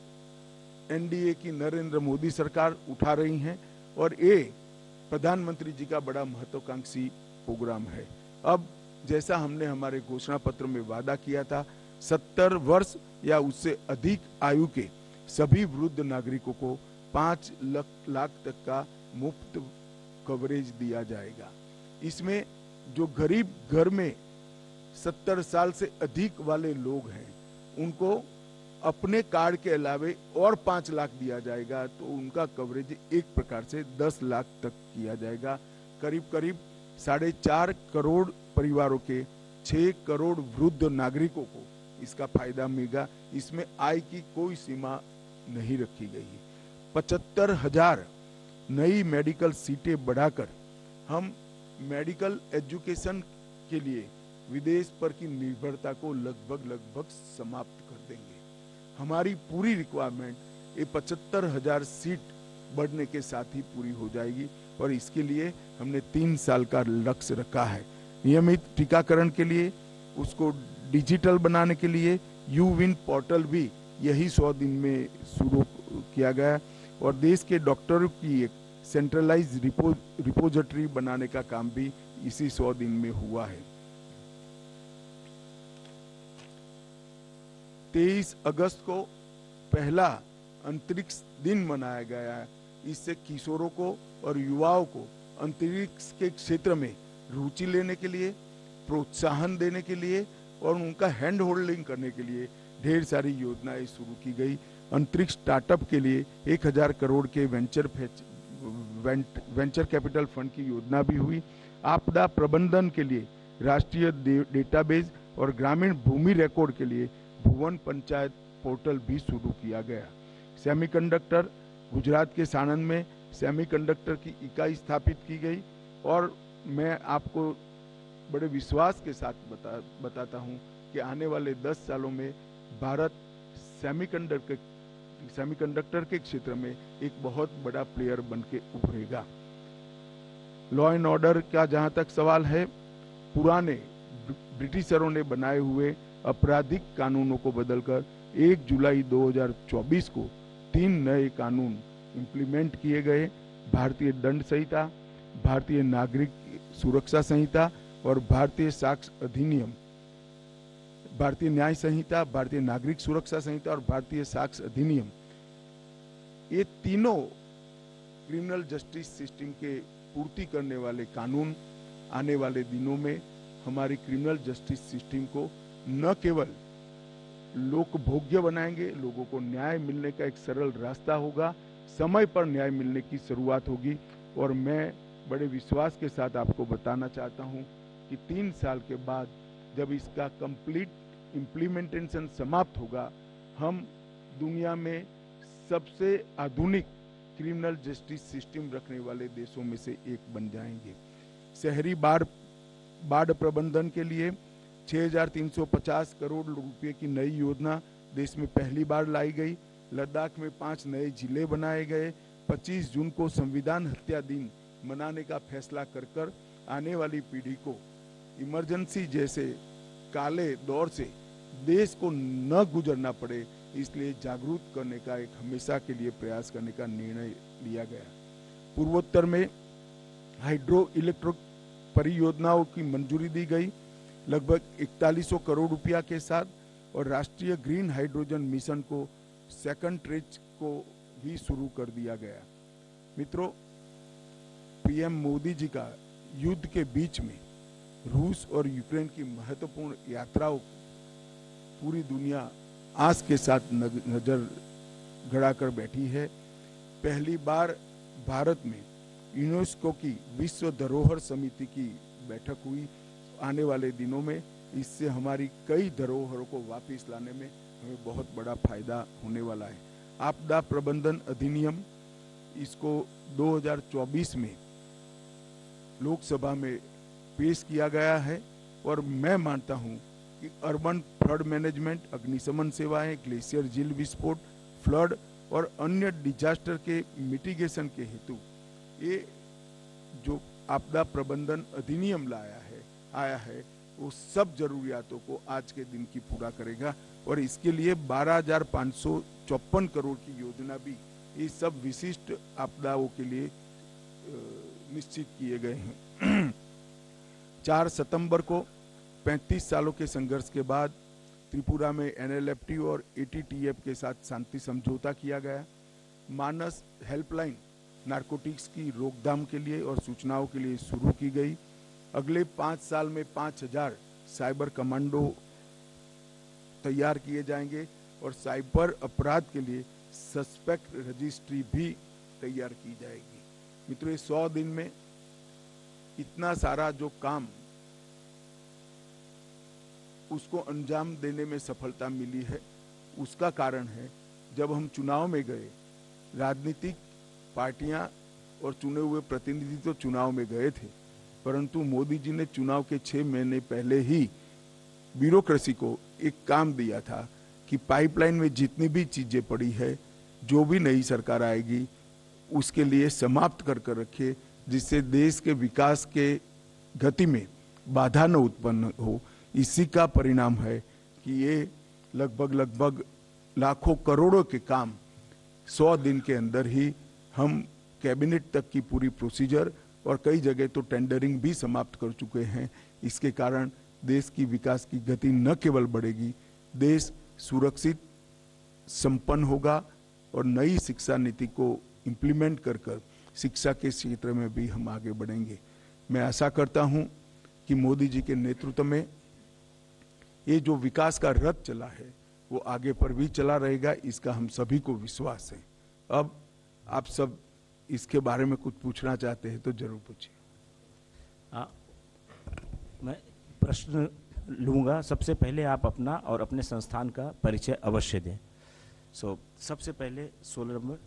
एनडीए की नरेंद्र मोदी सरकार उठा रही है और ये प्रधानमंत्री जी का बड़ा महत्वाकांक्षी प्रोग्राम है। अब जैसा हमने हमारे घोषणा पत्र में वादा किया था, सत्तर वर्ष या उससे अधिक आयु के सभी वृद्ध नागरिकों को पांच लाख तक का मुफ्त कवरेज दिया जाएगा। इसमें जो गरीब घर में सत्तर साल से अधिक वाले लोग हैं उनको अपने कार्ड के अलावे और पांच लाख दिया जाएगा, तो उनका कवरेज एक प्रकार से दस लाख तक किया जाएगा। करीब करीब साढ़े चार करोड़ परिवारों के छह करोड़ वृद्ध नागरिकों को इसका फायदा मिलेगा। इसमें आय की कोई सीमा नहीं रखी गई है। पचहत्तर हजार नई मेडिकल सीटें बढ़ाकर हम मेडिकल एजुकेशन के लिए विदेश पर की निर्भरता को लगभग लगभग समाप्त कर देंगे। हमारी पूरी रिक्वायरमेंट ये पचहत्तर हजार सीट बढ़ने के साथ ही पूरी हो जाएगी और इसके लिए हमने तीन साल का लक्ष्य रखा है। नियमित टीकाकरण के लिए उसको डिजिटल बनाने के लिए यू विन पोर्टल भी यही सौ दिन में शुरू किया गया और देश के डॉक्टरों की एक सेंट्रलाइज रिपो रिपोजिटरी बनाने का काम भी इसी सौ दिन में हुआ है। तेईस अगस्त को पहला अंतरिक्ष दिन मनाया गया है। इससे किशोरों को और युवाओं को अंतरिक्ष के क्षेत्र में रुचि लेने के लिए, प्रोत्साहन देने के लिए और उनका हैंड होल्डिंग करने के लिए ढेर सारी योजनाएं शुरू की गई। अंतरिक्ष स्टार्टअप के लिए एक हजार करोड़ के वेंचर वेंचर कैपिटल फंड की योजना भी हुई। आपदा प्रबंधन के लिए राष्ट्रीय डेटाबेस और ग्रामीण भूमि रिकॉर्ड के लिए भुवन पंचायत पोर्टल भी शुरू किया गया। सेमीकंडक्टर गुजरात के साणंद में सेमीकंडक्टर की इकाई स्थापित की गई और मैं आपको बड़े विश्वास के साथ बता बताता हूं कि आने वाले दस सालों में भारत सेमीकंडक्टर सेमीकंडक्टर के क्षेत्र में एक बहुत बड़ा प्लेयर बन के उभरेगा। लॉ एंड ऑर्डर का जहां तक सवाल है, पुराने ब्रिटिशरों ने बनाए हुए आपराधिक कानूनों को बदलकर एक जुलाई दो हज़ार चौबीस को तीन नए कानून इंप्लीमेंट किए गए। भारतीय दंड संहिता, भारतीय नागरिक सुरक्षा संहिता और भारतीय साक्ष्य अधिनियम। भारतीय न्याय संहिता, भारतीय नागरिक सुरक्षा संहिता और भारतीय साक्ष्य अधिनियम, ये तीनों क्रिमिनल जस्टिस सिस्टम के पूर्ति करने वाले कानून आने वाले दिनों में हमारी क्रिमिनल जस्टिस सिस्टम को न केवल लोकभोग्य बनाएंगे, लोगों को न्याय मिलने का एक सरल रास्ता होगा, समय पर न्याय मिलने की शुरुआत होगी। और मैं बड़े विश्वास के साथ आपको बताना चाहता हूं कि तीन साल के बाद जब इसका कंप्लीट इम्प्लीमेंटेशन समाप्त होगा, हम दुनिया में सबसे आधुनिक क्रिमिनल जस्टिस सिस्टम रखने वाले देशों में से एक बन जाएंगे। शहरी बाढ़ बाढ़ प्रबंधन के लिए छह हज़ार तीन सौ पचास करोड़ रुपए की नई योजना देश में पहली बार लाई गई। लद्दाख में पांच नए जिले बनाए गए। पच्चीस जून को संविधान हत्या दिन मनाने का फैसला कर कर आने वाली पीढ़ी को इमरजेंसी जैसे काले दौर से देश को न गुजरना पड़े, इसलिए जागरूक करने का एक हमेशा के लिए प्रयास करने का निर्णय लिया गया। पूर्वोत्तर में हाइड्रो इलेक्ट्रिक परियोजनाओं की मंजूरी दी गई। लगभग इकतालीस सौ करोड़ रुपया के साथ और राष्ट्रीय ग्रीन हाइड्रोजन मिशन को सेकंड ट्रेच को भी शुरू कर दिया गया। मित्रों, पीएम मोदी जी का युद्ध के बीच में रूस और यूक्रेन की महत्वपूर्ण यात्राओं पूरी दुनिया आस के साथ नजर गड़ाकर बैठी है। पहली बार भारत में यूनेस्को की विश्व धरोहर समिति की बैठक हुई। आने वाले दिनों में इससे हमारी कई धरोहरों को वापस लाने में हमें बहुत बड़ा फायदा होने वाला है। आपदा प्रबंधन अधिनियम, इसको दो हज़ार चौबीस में लोकसभा में पेश किया गया है और मैं मानता हूं कि अर्बन फ्लड मैनेजमेंट, अग्निशमन सेवाएं, ग्लेशियर झील विस्फोट, फ्लड और अन्य डिजास्टर के मिटिगेशन के हेतु ये जो आपदा प्रबंधन अधिनियम लाया है आया है वो सब जरूरियातों को आज के दिन की पूरा करेगा और इसके लिए बारह हजार पाँच सौ चौपन करोड़ की योजना भी ये सब विशिष्ट आपदाओं के लिए निश्चित किए गए हैं। चार सितंबर को पैंतीस सालों के संघर्ष के बाद त्रिपुरा में एनएलएफटी और एटीटीएफ के साथ शांति समझौता किया गया। मानस हेल्पलाइन नारकोटिक्स की रोकथाम के लिए और सूचनाओं के लिए शुरू की गई। अगले पाँच साल में पाँच हजार साइबर कमांडो तैयार किए जाएंगे और साइबर अपराध के लिए सस्पेक्ट रजिस्ट्री भी तैयार की जाएगी। मित्रों, ये सौ दिन में इतना सारा जो काम उसको अंजाम देने में सफलता मिली है, उसका कारण है जब हम चुनाव में गए, राजनीतिक पार्टियां और चुने हुए प्रतिनिधि तो चुनाव में गए थे, परंतु मोदी जी ने चुनाव के छह महीने पहले ही ब्यूरोक्रेसी को एक काम दिया था कि पाइपलाइन में जितनी भी चीजें पड़ी है, जो भी नई सरकार आएगी उसके लिए समाप्त कर कर रखे, जिससे देश के विकास के गति में बाधा न उत्पन्न हो। इसी का परिणाम है कि ये लगभग लगभग लाखों करोड़ों के काम सौ दिन के अंदर ही हम कैबिनेट तक की पूरी प्रोसीजर और कई जगह तो टेंडरिंग भी समाप्त कर चुके हैं। इसके कारण देश की विकास की गति न केवल बढ़ेगी, देश सुरक्षित संपन्न होगा और नई शिक्षा नीति को इम्प्लीमेंट कर कर शिक्षा के क्षेत्र में भी हम आगे बढ़ेंगे। मैं आशा करता हूं कि मोदी जी के नेतृत्व में ये जो विकास का रथ चला है वो आगे पर भी चला रहेगा, इसका हम सभी को विश्वास है। अब आप सब इसके बारे में कुछ पूछना चाहते हैं तो जरूर पूछिए। मैं प्रश्न लूंगा। सबसे पहले आप अपना और अपने संस्थान का परिचय अवश्य दें। सो so, सबसे पहले सोलह नंबर।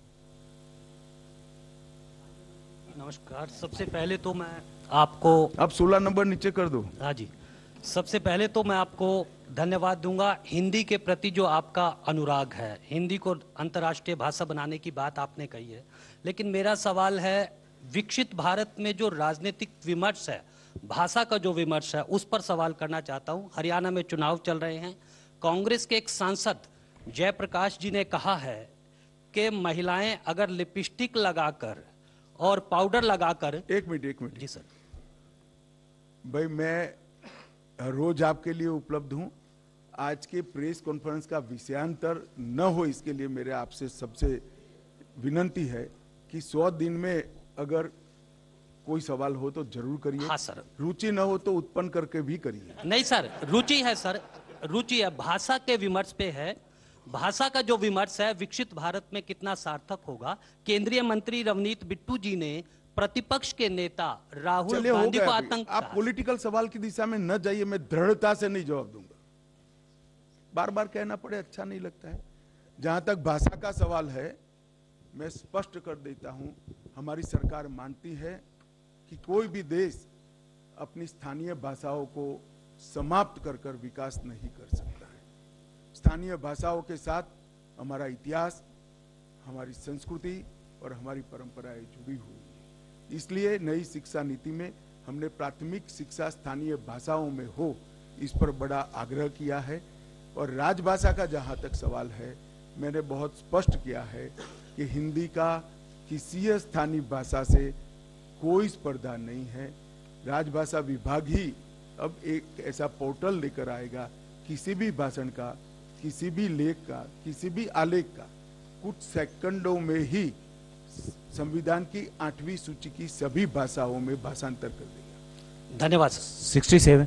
नमस्कार। सबसे पहले तो मैं आपको आप सोलह नंबर नीचे कर दो। हाँ जी। सबसे पहले तो मैं आपको धन्यवाद दूंगा हिंदी के प्रति जो आपका अनुराग है। हिंदी को अंतर्राष्ट्रीय भाषा बनाने की बात आपने कही है, लेकिन मेरा सवाल है विकसित भारत में जो राजनीतिक विमर्श है, भाषा का जो विमर्श है, उस पर सवाल करना चाहता हूं। हरियाणा में चुनाव चल रहे हैं। कांग्रेस के एक सांसद जयप्रकाश जी ने कहा है कि महिलाएं अगर लिपस्टिक लगाकर और पाउडर लगाकर। एक मिनट एक मिनट जी सर। भाई, मैं रोज आपके लिए उपलब्ध हूं। आज के प्रेस कॉन्फ्रेंस का विषयांतर न हो, इसके लिए मेरे आपसे सबसे विनंती है कि सौ दिन में अगर कोई सवाल हो तो जरूर करिए। हाँ सर। रुचि न हो तो उत्पन्न करके भी करिए। नहीं सर, रुचि है सर, रुचि है। भाषा के विमर्श पे है। भाषा का जो विमर्श है विकसित भारत में कितना सार्थक होगा। केंद्रीय मंत्री रवनीत बिट्टू जी ने प्रतिपक्ष के नेता राहुल गांधी को आतंक। आप पॉलिटिकल सवाल की दिशा में न जाइए, मैं दृढ़ता से नहीं जवाब दूंगा। बार बार कहना पड़े अच्छा नहीं लगता है। जहां तक भाषा का सवाल है, मैं स्पष्ट कर देता हूं, हमारी सरकार मानती है कि कोई भी देश अपनी स्थानीय भाषाओं को समाप्त कर कर विकास नहीं कर सकता है। स्थानीय भाषाओं के साथ हमारा इतिहास, हमारी संस्कृति और हमारी परंपराएं जुड़ी हुई है। इसलिए नई शिक्षा नीति में हमने प्राथमिक शिक्षा स्थानीय भाषाओं में हो, इस पर बड़ा आग्रह किया है। और राजभाषा का जहां तक सवाल है, मैंने बहुत स्पष्ट किया है कि हिंदी का किसी स्थानीय भाषा से कोई स्पर्धा नहीं है। राजभाषा विभाग ही अब एक ऐसा पोर्टल लेकर आएगा किसी भी भाषण का, किसी भी लेख का, किसी भी आलेख का कुछ सेकंडों में ही संविधान की आठवीं सूची की सभी भाषाओं में भाषांतर कर देगा। धन्यवाद सर। Sixty seven.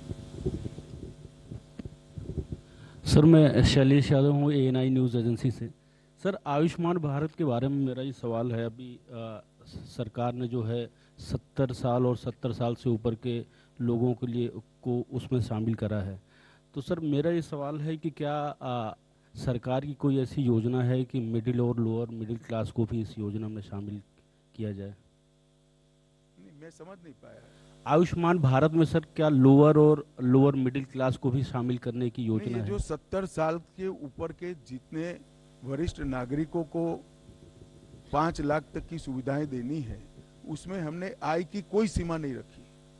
सर मैं शैलेश यादव हूँ, A N I news agency से। सर आयुष्मान भारत के बारे में मेरा ये सवाल है। अभी आ, सरकार ने जो है सत्तर साल और सत्तर साल से ऊपर के लोगों के लिए को उसमें शामिल करा है। तो सर मेरा ये सवाल है कि क्या आ, सरकार की कोई ऐसी योजना है कि मिडिल और लोअर मिडिल क्लास को भी इस योजना में शामिल किया जाए? नहीं, मैं समझ नहीं पाया। आयुष्मान भारत में सर क्या लोअर और लोअर मिडिल क्लास को भी शामिल करने की योजना ये है? जो सत्तर साल के ऊपर के जितने वरिष्ठ नागरिकों को पांच लाख तक की सुविधाएं देनी है, उसमें हमने आय की कोई सीमा नहीं रखी।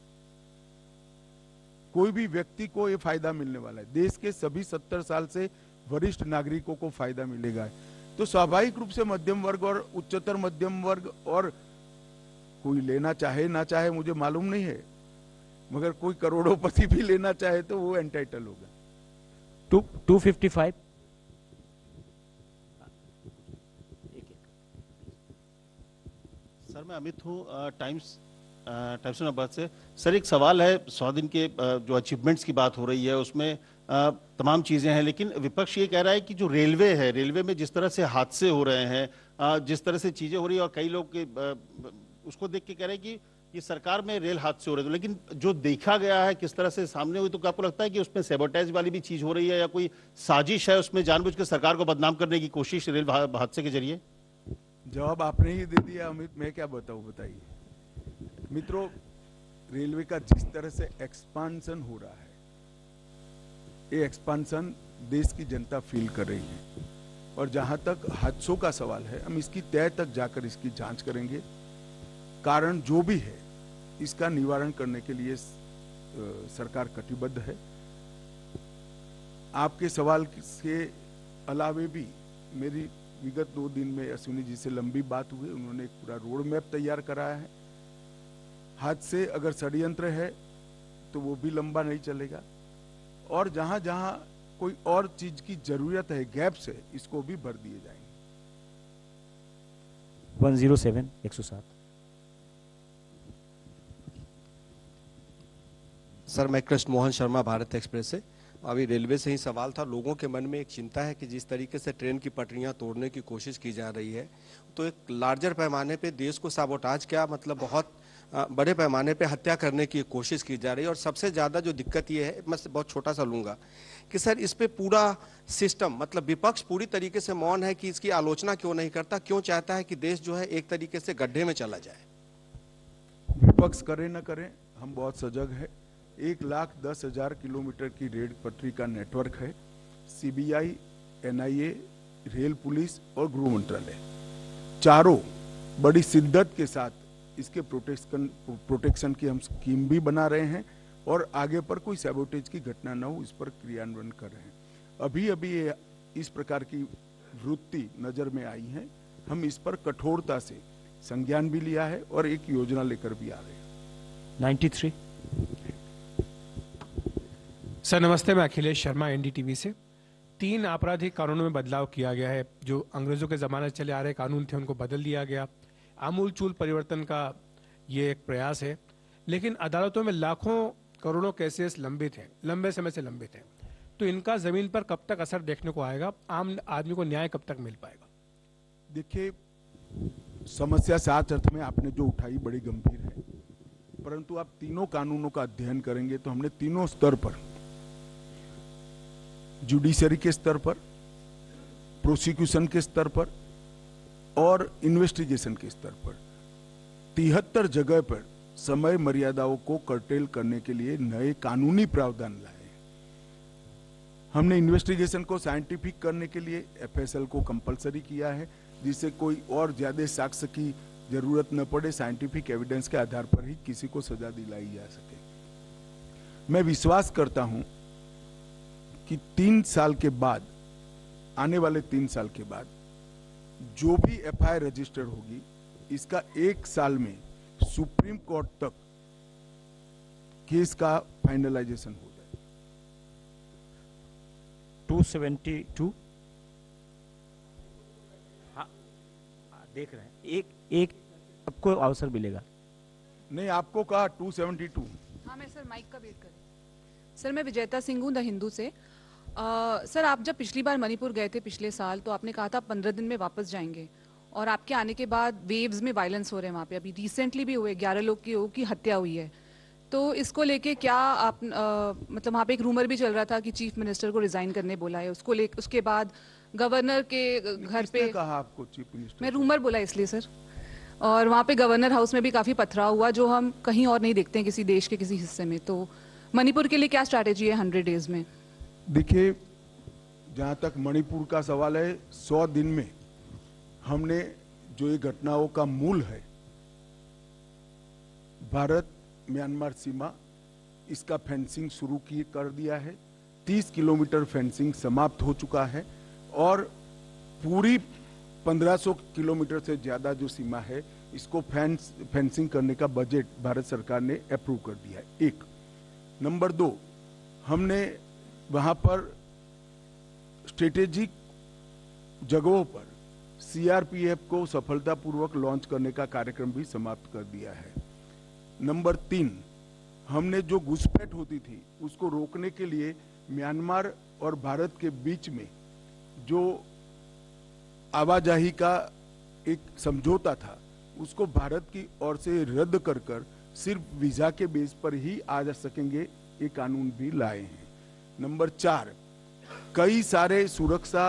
कोई भी व्यक्ति को ये फायदा मिलने वाला है। देश के सभी सत्तर साल से वरिष्ठ नागरिकों को फायदा मिलेगा। तो स्वाभाविक रूप से मध्यम वर्ग और उच्चतर मध्यम वर्ग, और कोई लेना चाहे ना चाहे मुझे मालूम नहीं है, मगर कोई करोड़ोंपति भी लेना चाहे तो वो एंटाइटल होगा। Two two fifty five. Sir मैं अमित हूँ, टाइम्स टाइम्स ऑफ नंबर से। सर एक सवाल है, सौ दिन के जो अचीवमेंट्स की बात हो रही है उसमें तमाम चीजें हैं, लेकिन विपक्ष ये कह रहा है कि जो रेलवे है, रेलवे में जिस तरह से हादसे हो रहे हैं, जिस तरह से चीजें हो रही है, और कई लोग के उसको देख के कह रहे हैं कि ये सरकार में रेल हादसे हो रहे थे, लेकिन जो देखा गया है किस तरह से सामने हुई, तो क्या आपको लगता है कि उसमें सैबोटेज वाली भी चीज हो रही है या कोई साजिश है उसमें जानबूझ के सरकार को बदनाम करने की कोशिश रेल हादसे के जरिए? जवाब आपने ही दे दिया अमित, मैं क्या बताऊं, बताइए। मित्रों, रेलवे का जिस तरह से एक्सपांशन हो रहा है, ये एक्सपांशन देश की जनता फील कर रही है। और जहां तक हादसों का सवाल है, हम इसकी तह तक जाकर इसकी जांच करेंगे। कारण जो भी है इसका निवारण करने के लिए सरकार कटिबद्ध है। आपके सवाल के अलावे भी मेरी विगत दो दिन में अश्विनी जी से लंबी बात हुई, उन्होंने एक पूरा रोड मैप तैयार कराया है। हादसे अगर षड्यंत्र है तो वो भी लंबा नहीं चलेगा, और जहां जहां कोई और चीज की जरूरत है, गैप्स है, इसको भी भर दिए जाएंगे। वन जीरो सेवन, एक सौ सात। सर मैं कृष्ण मोहन शर्मा, भारत एक्सप्रेस से। अभी रेलवे से ही सवाल था। लोगों के मन में एक चिंता है कि जिस तरीके से ट्रेन की पटरियां तोड़ने की कोशिश की जा रही है, तो एक लार्जर पैमाने पे देश को साबोटाज, क्या मतलब बहुत बड़े पैमाने पे हत्या करने की कोशिश की जा रही है। और सबसे ज़्यादा जो दिक्कत ये है, मैं बहुत छोटा सा लूँगा कि सर इस पे पूरा सिस्टम, मतलब विपक्ष पूरी तरीके से मौन है कि इसकी आलोचना क्यों नहीं करता, क्यों चाहता है कि देश जो है एक तरीके से गड्ढे में चला जाए? विपक्ष करे न करें, हम बहुत सजग है। एक लाख दस हजार किलोमीटर की रेल पटरी का नेटवर्क है। सीबीआई, एनआईए, रेल पुलिस और गृह मंत्रालय चारों बड़ी शिद्दत के साथ इसके प्रोटेक्शन प्रोटेक्शन की हम स्कीम भी बना रहे हैं, और आगे पर कोई सैबोटेज की घटना न हो इस पर क्रियान्वयन कर रहे हैं। अभी अभी ये इस प्रकार की वृत्ति नजर में आई है, हम इस पर कठोरता से संज्ञान भी लिया है और एक योजना लेकर भी आ रहे हैं। Ninety three. सर नमस्ते, मैं अखिलेश शर्मा, एनडीटीवी से। तीन आपराधिक कानूनों में बदलाव किया गया है। जो अंग्रेजों के ज़माने से चले आ रहे कानून थे उनको बदल दिया गया। आमूल चूल परिवर्तन का ये एक प्रयास है, लेकिन अदालतों में लाखों करोड़ों केसेस लंबित हैं, लंबे समय से लंबित हैं। तो इनका ज़मीन पर कब तक असर देखने को आएगा? आम आदमी को न्याय कब तक मिल पाएगा? देखिए, समस्या सात अर्थ में आपने जो उठाई बड़ी गंभीर है, परंतु आप तीनों कानूनों का अध्ययन करेंगे तो हमने तीनों स्तर पर, जुडिशरी के स्तर पर, प्रोसिक्यूशन के स्तर पर और इन्वेस्टिगेशन के स्तर पर तिहत्तर जगह पर समय मर्यादाओं को कर्टेल करने के लिए नए कानूनी प्रावधान लाए। हमने इन्वेस्टिगेशन को साइंटिफिक करने के लिए एफएसएल को कंपलसरी किया है, जिससे कोई और ज्यादा साक्ष्य की जरूरत न पड़े, साइंटिफिक एविडेंस के आधार पर ही किसी को सजा दिलाई जा सके। मैं विश्वास करता हूं कि तीन साल के बाद, आने वाले तीन साल के बाद जो भी एफआईआर रजिस्टर होगी, इसका एक साल में सुप्रीम कोर्ट तक केस का फाइनलाइजेशन हो जाए। Two seventy two. हाँ देख रहे हैं, एक एक आपको अवसर मिलेगा। नहीं, आपको कहा टू सेवेंटी टू। हाँ मैं सर माइक का वेट कर रही हूँ। सर मैं विजेता सिंह हूँ द हिंदू से। आ, सर आप जब पिछली बार मणिपुर गए थे पिछले साल, तो आपने कहा था पंद्रह दिन में वापस जाएंगे, और आपके आने के बाद वेव्स में वायलेंस हो रहे हैं वहाँ पे। अभी रिसेंटली भी हुए, ग्यारह लोग की की हत्या हुई है। तो इसको लेके क्या आप आ, मतलब वहाँ पे एक रूमर भी चल रहा था कि चीफ मिनिस्टर को रिजाइन करने बोला है, उसको ले उसके बाद गवर्नर के घर पे कहा आपको चीफ मिनिस्टर? मैं रूमर बोला इसलिए सर। और वहाँ पे गवर्नर हाउस में भी काफी पथराव हुआ, जो हम कहीं और नहीं देखते हैं किसी देश के किसी हिस्से में। तो मणिपुर के लिए क्या स्ट्रैटेजी है हंड्रेड डेज में? देखिए, जहाँ तक मणिपुर का सवाल है, सौ दिन में हमने जो ये घटनाओं का मूल है, भारत म्यांमार सीमा, इसका फेंसिंग शुरू की कर दिया है। तीस किलोमीटर फेंसिंग समाप्त हो चुका है, और पूरी पंद्रह सौ किलोमीटर से ज्यादा जो सीमा है, इसको फेंस फेंसिंग करने का बजट भारत सरकार ने अप्रूव कर दिया है। एक नंबर दो, हमने वहां पर स्ट्रेटेजिक जगहों पर सीआरपीएफ को सफलतापूर्वक लॉन्च करने का कार्यक्रम भी समाप्त कर दिया है। नंबर तीन, हमने जो घुसपैठ होती थी उसको रोकने के लिए म्यांमार और भारत के बीच में जो आवाजाही का एक समझौता था, उसको भारत की ओर से रद्द कर कर सिर्फ वीजा के बेस पर ही आ जा सकेंगे, ये कानून भी लाए हैं। नंबर चार, कई सारे सुरक्षा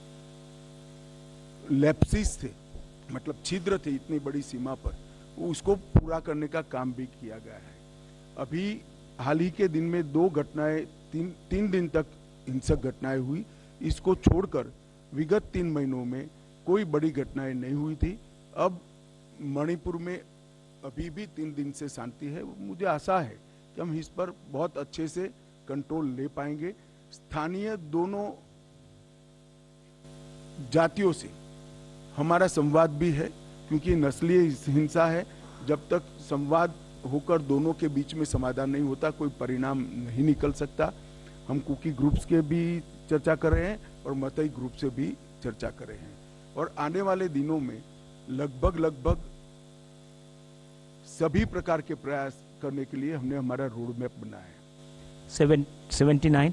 लैप्सिस थे, मतलब छिद्र थे इतनी बड़ी सीमा पर, उसको पूरा करने का काम भी किया गया है। अभी हाल ही के दिन में दो घटनाएं, तीन तीन दिन तक हिंसक घटनाएं हुई, इसको छोड़कर विगत तीन महीनों में कोई बड़ी घटनाएं नहीं हुई थी। अब मणिपुर में अभी भी तीन दिन से शांति है। मुझे आशा है कि हम इस पर बहुत अच्छे से कंट्रोल ले पाएंगे। स्थानीय दोनों जातियों से हमारा संवाद भी है, क्योंकि नस्लीय हिंसा है। जब तक संवाद होकर दोनों के बीच में समाधान नहीं होता, कोई परिणाम नहीं निकल सकता। हम कुकी ग्रुप्स के भी चर्चा कर रहे हैं और मतई ग्रुप से भी चर्चा कर रहे हैं, और आने वाले दिनों में लगभग लगभग सभी प्रकार के प्रयास करने के लिए हमने हमारा रोड मैप बनाया है। Seven seventy nine.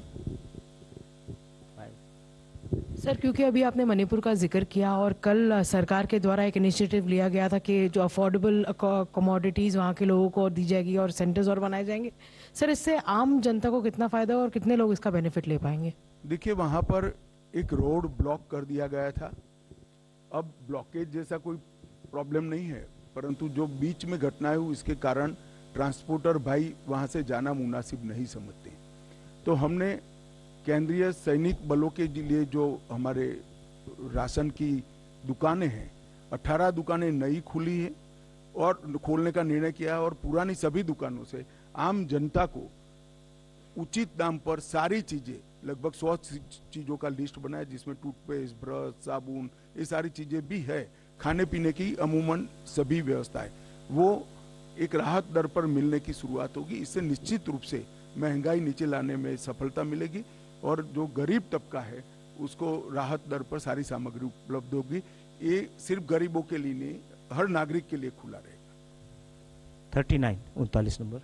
सर, क्योंकि अभी आपने मणिपुर का जिक्र किया, और कल सरकार के द्वारा एक इनिशिएटिव लिया गया था कि जो अफोर्डेबल कमोडिटीज़ वहाँ के लोगों को दी जाएगी और सेंटर्स और बनाए जाएंगे। सर, इससे आम जनता को कितना फ़ायदा और कितने लोग इसका बेनिफिट ले पाएंगे? देखिए, वहाँ पर एक रोड ब्लॉक कर दिया गया था। अब ब्लॉकेज जैसा कोई प्रॉब्लम नहीं है, परंतु जो बीच में घटनाएं हुई, इसके कारण ट्रांसपोर्टर भाई वहाँ से जाना मुनासिब नहीं समझते। तो हमने केंद्रीय सैनिक बलों के लिए जो हमारे राशन की दुकानें हैं, अठारह दुकानें नई खुली हैं और खोलने का निर्णय किया है, और पुरानी सभी दुकानों से आम जनता को उचित दाम पर सारी चीजें, लगभग सौ चीजों का लिस्ट बनाया, जिसमें टूथपेस्ट, ब्रश, साबुन, ये सारी चीजें भी है। खाने पीने की अमूमन सभी व्यवस्थाएं, वो एक राहत दर पर मिलने की शुरुआत होगी। इससे निश्चित रूप से महंगाई नीचे लाने में सफलता मिलेगी, और जो गरीब तबका है उसको राहत दर पर सारी सामग्री उपलब्ध होगी। ये सिर्फ गरीबों के लिए नहीं, हर नागरिक के लिए खुला रहेगा। थर्टी नाइन उनतालीस नंबर।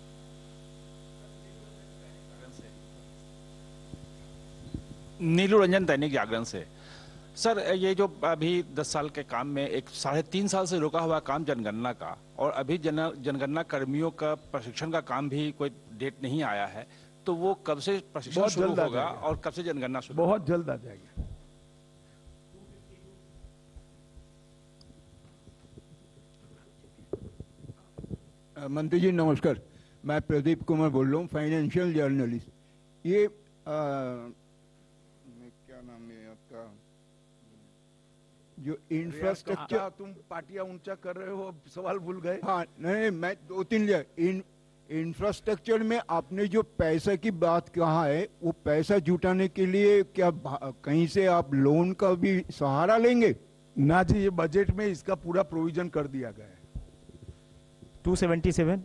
नीलू रंजन, दैनिक जागरण से। सर, ये जो अभी दस साल के काम में एक साढ़े तीन साल से रुका हुआ काम जनगणना का, और अभी जन जनगणना कर्मियों का प्रशिक्षण का काम भी कोई डेट नहीं आया है, तो वो कब से प्रशिक्षण शुरू होगा और कब से जनगणना शुरू? बहुत जल्द आ जाएगा। मंत्री जी नमस्कार, मैं प्रदीप कुमार बोल रहा हूँ, फाइनेंशियल जर्नलिस्ट। ये आ, क्या नाम है आपका, जो इंफ्रास्ट्रक्चर, तुम पार्टियां ऊंचा कर रहे हो, अब सवाल भूल गए। हाँ नहीं, मैं दो तीन इन इंफ्रास्ट्रक्चर में आपने जो पैसा की बात कहा है, वो पैसा जुटाने के लिए क्या कहीं से आप लोन का भी सहारा लेंगे? ना जी, ये बजट में इसका पूरा प्रोविजन कर दिया गया है। To seventy seven.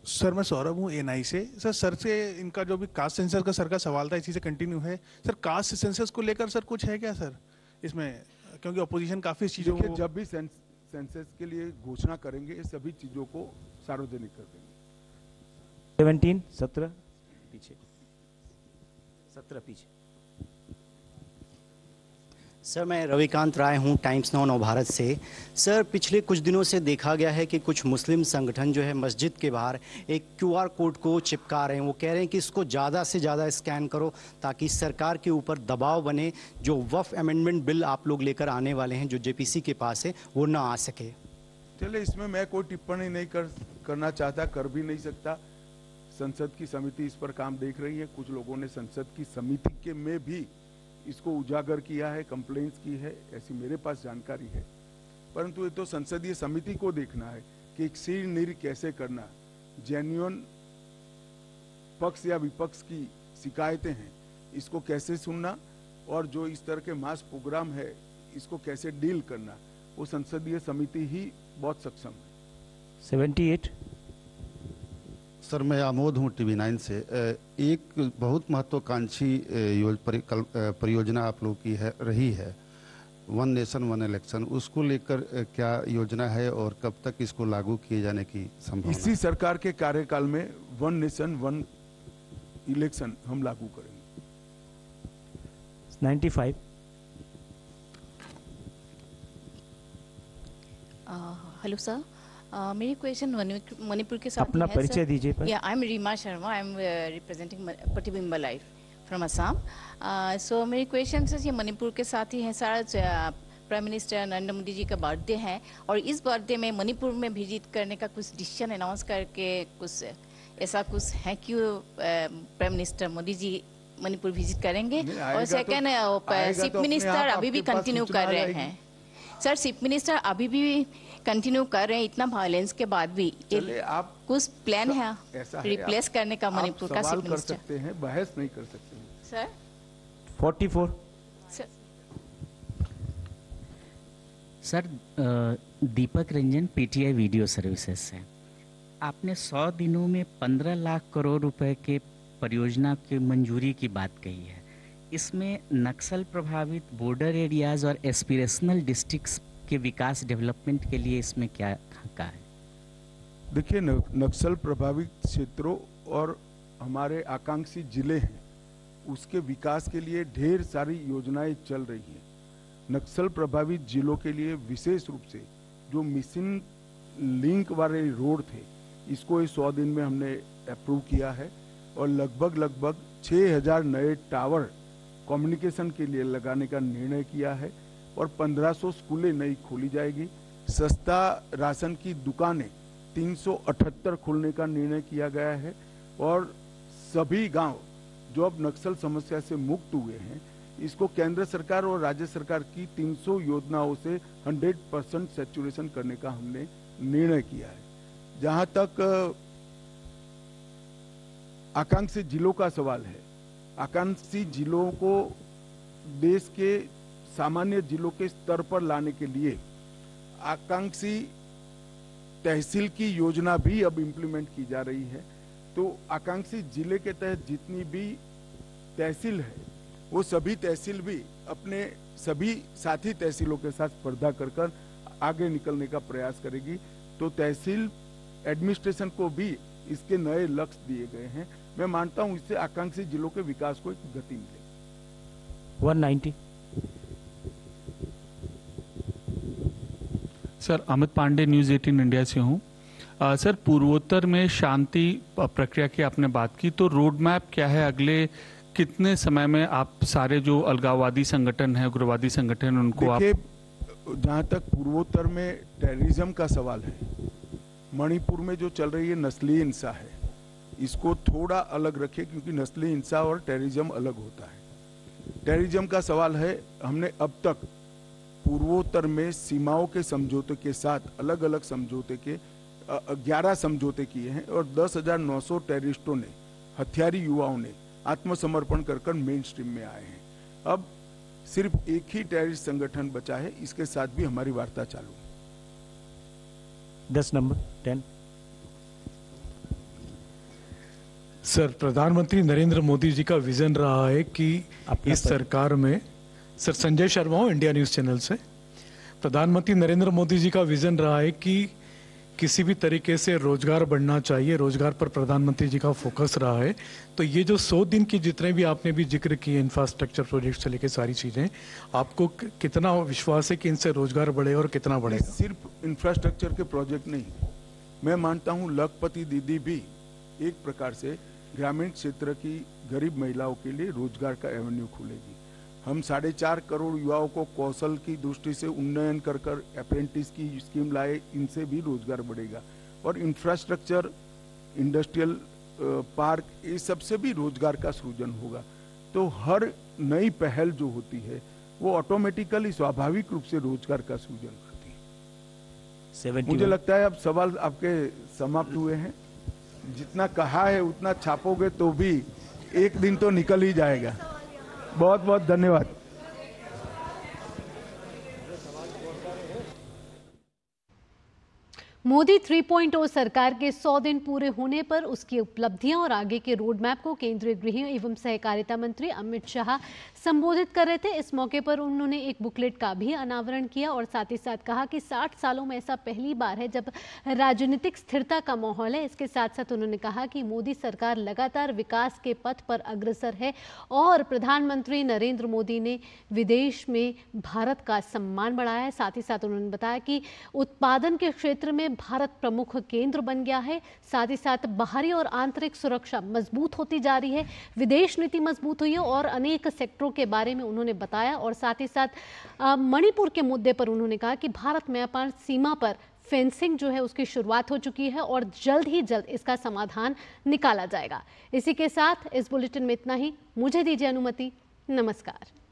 सर मैं सौरभ हूँ एएनआई से। सर सर से इनका जो भी कास्ट सेंसस का सर का सवाल था इसी से कंटिन्यू है। सर कास्ट सेंसस को लेकर सर कुछ है क्या सर इसमें, क्योंकि अपोजिशन काफी चीजों देखिए, को जब भी सेंसस के लिए घोषणा करेंगे ये सभी चीजों को सार्वजनिक कर देंगे। सेवनटीन सत्रह पीछे सत्रह पीछे। सर मैं रविकांत राय हूं, टाइम्स नाउ नवभारत से। सर पिछले कुछ दिनों से देखा गया है कि कुछ मुस्लिम संगठन जो है मस्जिद के बाहर एक क्यूआर कोड को चिपका रहे हैं। वो कह रहे हैं कि इसको ज़्यादा से ज़्यादा स्कैन करो ताकि सरकार के ऊपर दबाव बने, जो वक्फ अमेंडमेंट बिल आप लोग लेकर आने वाले हैं जो जेपीसी के पास है वो ना आ सके। चलिए, इसमें मैं कोई टिप्पणी नहीं कर करना चाहता, कर भी नहीं सकता। संसद की समिति इस पर काम देख रही है। कुछ लोगों ने संसद की समिति के में भी इसको उजागर किया है, कंप्लेंट्स की है, ऐसी मेरे पास जानकारी है। परंतु ये तो संसदीय समिति को देखना है कि एक सिर निर कैसे करना, जेन्युइन पक्ष या विपक्ष की शिकायतें हैं इसको कैसे सुनना, और जो इस तरह के मास प्रोग्राम है इसको कैसे डील करना, वो संसदीय समिति ही बहुत सक्षम है। Seventy eight. सर मैं आमोद हूँ टीवी नाइन से। एक बहुत महत्वाकांक्षी योज परियोजना आप लोगों की है रही है, वन नेशन वन इलेक्शन, उसको लेकर क्या योजना है और कब तक इसको लागू किए जाने की संभावना? इसी सरकार के कार्यकाल में वन नेशन वन इलेक्शन हम लागू करेंगे। Ninety five. Hello sir, Uh, मेरी क्वेश्चन मणिपुर के साथ अपना परिचय दीजिए। Yeah I am Reema Sharma, I am representing Pratibimb Life from Assam. So मेरी क्वेश्चन से ये मणिपुर के साथ ही है। सारा प्राइम मिनिस्टर नरेंद्र मोदी जी का बर्थडे है और इस बर्थडे में मणिपुर में विजिट करने का कुछ डिसीजन अनाउंस करके कुछ ऐसा कुछ है कि prime minister Modi ji Manipur visit करेंगे? और सेकेंड, चीफ मिनिस्टर अभी भी कंटिन्यू कर रहे हैं। सर चीफ मिनिस्टर अभी भी कंटिन्यू कर रहे हैं इतना वायलेंस के बाद भी। आप कुछ प्लान है रिप्लेस है, करने का मणिपुर का चीफ कर मिनिस्टर? सकते हैं, बहस नहीं कर सकते हैं। Sir forty four. Sir, sir Deepak Ranjan PTI video services से। आपने सौ दिनों में पंद्रह लाख करोड़ रुपए के परियोजना की मंजूरी की बात कही है। इसमें नक्सल प्रभावित बॉर्डर एरियाज और एस्पिरेशनल डिस्ट्रिक्ट्स के विकास डेवलपमेंट के लिए इसमें क्या कहा है? देखिए, नक्सल प्रभावित क्षेत्रों और हमारे आकांक्षी जिले हैं उसके विकास के लिए ढेर सारी योजनाएं चल रही हैं। नक्सल प्रभावित जिलों के लिए विशेष रूप से जो मिशन लिंक वाले रोड थे इसको इस सौ दिन में हमने अप्रूव किया है और लगभग लगभग छः हजार नए टावर कम्युनिकेशन के लिए लगाने का निर्णय किया है और पंद्रह सौ स्कूलें नई खोली जाएगी। सस्ता राशन की दुकानें तीन सौ अठहत्तर खोलने का निर्णय किया गया है और सभी गांव जो अब नक्सल समस्या से मुक्त हुए हैं इसको केंद्र सरकार और राज्य सरकार की तीन सौ योजनाओं से सौ परसेंट सैचुरेशन करने का हमने निर्णय किया है। जहां तक आकांक्षी जिलों का सवाल है, आकांक्षी जिलों को देश के सामान्य जिलों के स्तर पर लाने के लिए आकांक्षी तहसील की योजना भी अब इम्प्लीमेंट की जा रही है। तो आकांक्षी जिले के तहत जितनी भी तहसील है वो सभी तहसील भी अपने सभी साथी तहसीलों के साथ स्पर्धा कर कर आगे निकलने का प्रयास करेगी। तो तहसील एडमिनिस्ट्रेशन को भी इसके नए लक्ष्य दिए गए हैं। मैं मानता हूं इससे आकांक्षी जिलों के विकास को एक गति मिलेगी। One ninety. Sir Amit Pandey, News Eighteen India से हूँ। सर पूर्वोत्तर में शांति प्रक्रिया की आपने बात की, तो रोड मैप क्या है? अगले कितने समय में आप सारे जो अलगाववादी संगठन है, उग्रवादी संगठन, उनको आप? जहाँ तक पूर्वोत्तर में टेररिज्म का सवाल है, मणिपुर में जो चल रही है नस्ली हिंसा है, इसको थोड़ा अलग रखें क्योंकि नस्ली हिंसा और टेररिज्म अलग होता है। टेररिज्म का सवाल है, हमने अब तक पूर्वोत्तर में सीमाओं के समझौते के साथ अलग अलग समझौते के ग्यारह समझौते किए हैं और दस हजार नौ सौ टेररिस्टों ने, हथियारी युवाओं ने आत्मसमर्पण कर कर मेन स्ट्रीम में आए हैं। अब सिर्फ एक ही टेररिस्ट संगठन बचा है, इसके साथ भी हमारी वार्ता चालू है। दस नंबर टेन। सर, प्रधानमंत्री नरेंद्र मोदी जी का विजन रहा है कि इस सरकार में, सर संजय शर्मा हूँ इंडिया न्यूज़ चैनल से। प्रधानमंत्री नरेंद्र मोदी जी का विजन रहा है कि किसी भी तरीके से रोजगार बढ़ना चाहिए, रोजगार पर प्रधानमंत्री जी का फोकस रहा है। तो ये जो सौ दिन की जितने भी आपने भी जिक्र किए इंफ्रास्ट्रक्चर प्रोजेक्ट से लेकर सारी चीज़ें, आपको कितना विश्वास है कि इनसे रोजगार बढ़ेगा और कितना बढ़ेगा? सिर्फ इंफ्रास्ट्रक्चर के प्रोजेक्ट नहीं, मैं मानता हूँ लखपति दीदी भी एक प्रकार से ग्रामीण क्षेत्र की गरीब महिलाओं के लिए रोजगार का एवेन्यू खुलेगी। हम साढ़े चार करोड़ युवाओं को कौशल की दृष्टि से उन्नयन कर कर अप्रेंटिस की स्कीम लाए, इनसे भी रोजगार बढ़ेगा। और इंफ्रास्ट्रक्चर, इंडस्ट्रियल पार्क, ये सबसे भी रोजगार का सृजन होगा। तो हर नई पहल जो होती है वो ऑटोमेटिकली स्वाभाविक रूप से रोजगार का सृजन करती है। मुझे लगता है अब सवाल आपके समाप्त हुए हैं। जितना कहा है उतना छापोगे तो भी एक दिन तो निकल ही जाएगा। बहुत बहुत धन्यवाद। मोदी थ्री पॉइंट ओ सरकार के सौ दिन पूरे होने पर उसकी उपलब्धियां और आगे के रोड मैप को केंद्रीय गृह एवं सहकारिता मंत्री अमित शाह संबोधित कर रहे थे। इस मौके पर उन्होंने एक बुकलेट का भी अनावरण किया और साथ ही साथ कहा कि साठ सालों में ऐसा पहली बार है जब राजनीतिक स्थिरता का माहौल है। इसके साथ साथ उन्होंने कहा कि मोदी सरकार लगातार विकास के पथ पर अग्रसर है और प्रधानमंत्री नरेंद्र मोदी ने विदेश में भारत का सम्मान बढ़ाया है। साथ ही साथ उन्होंने बताया कि उत्पादन के क्षेत्र में भारत प्रमुख केंद्र बन गया है। साथ ही साथ बाहरी और आंतरिक सुरक्षा मजबूत होती जा रही है, विदेश नीति मजबूत हुई है और अनेक सेक्टरों के बारे में उन्होंने बताया। और साथ ही साथ मणिपुर के मुद्दे पर उन्होंने कहा कि भारत म्यांमार सीमा पर फेंसिंग जो है उसकी शुरुआत हो चुकी है और जल्द ही जल्द इसका समाधान निकाला जाएगा। इसी के साथ इस बुलेटिन में इतना ही। मुझे दीजिए अनुमति। नमस्कार।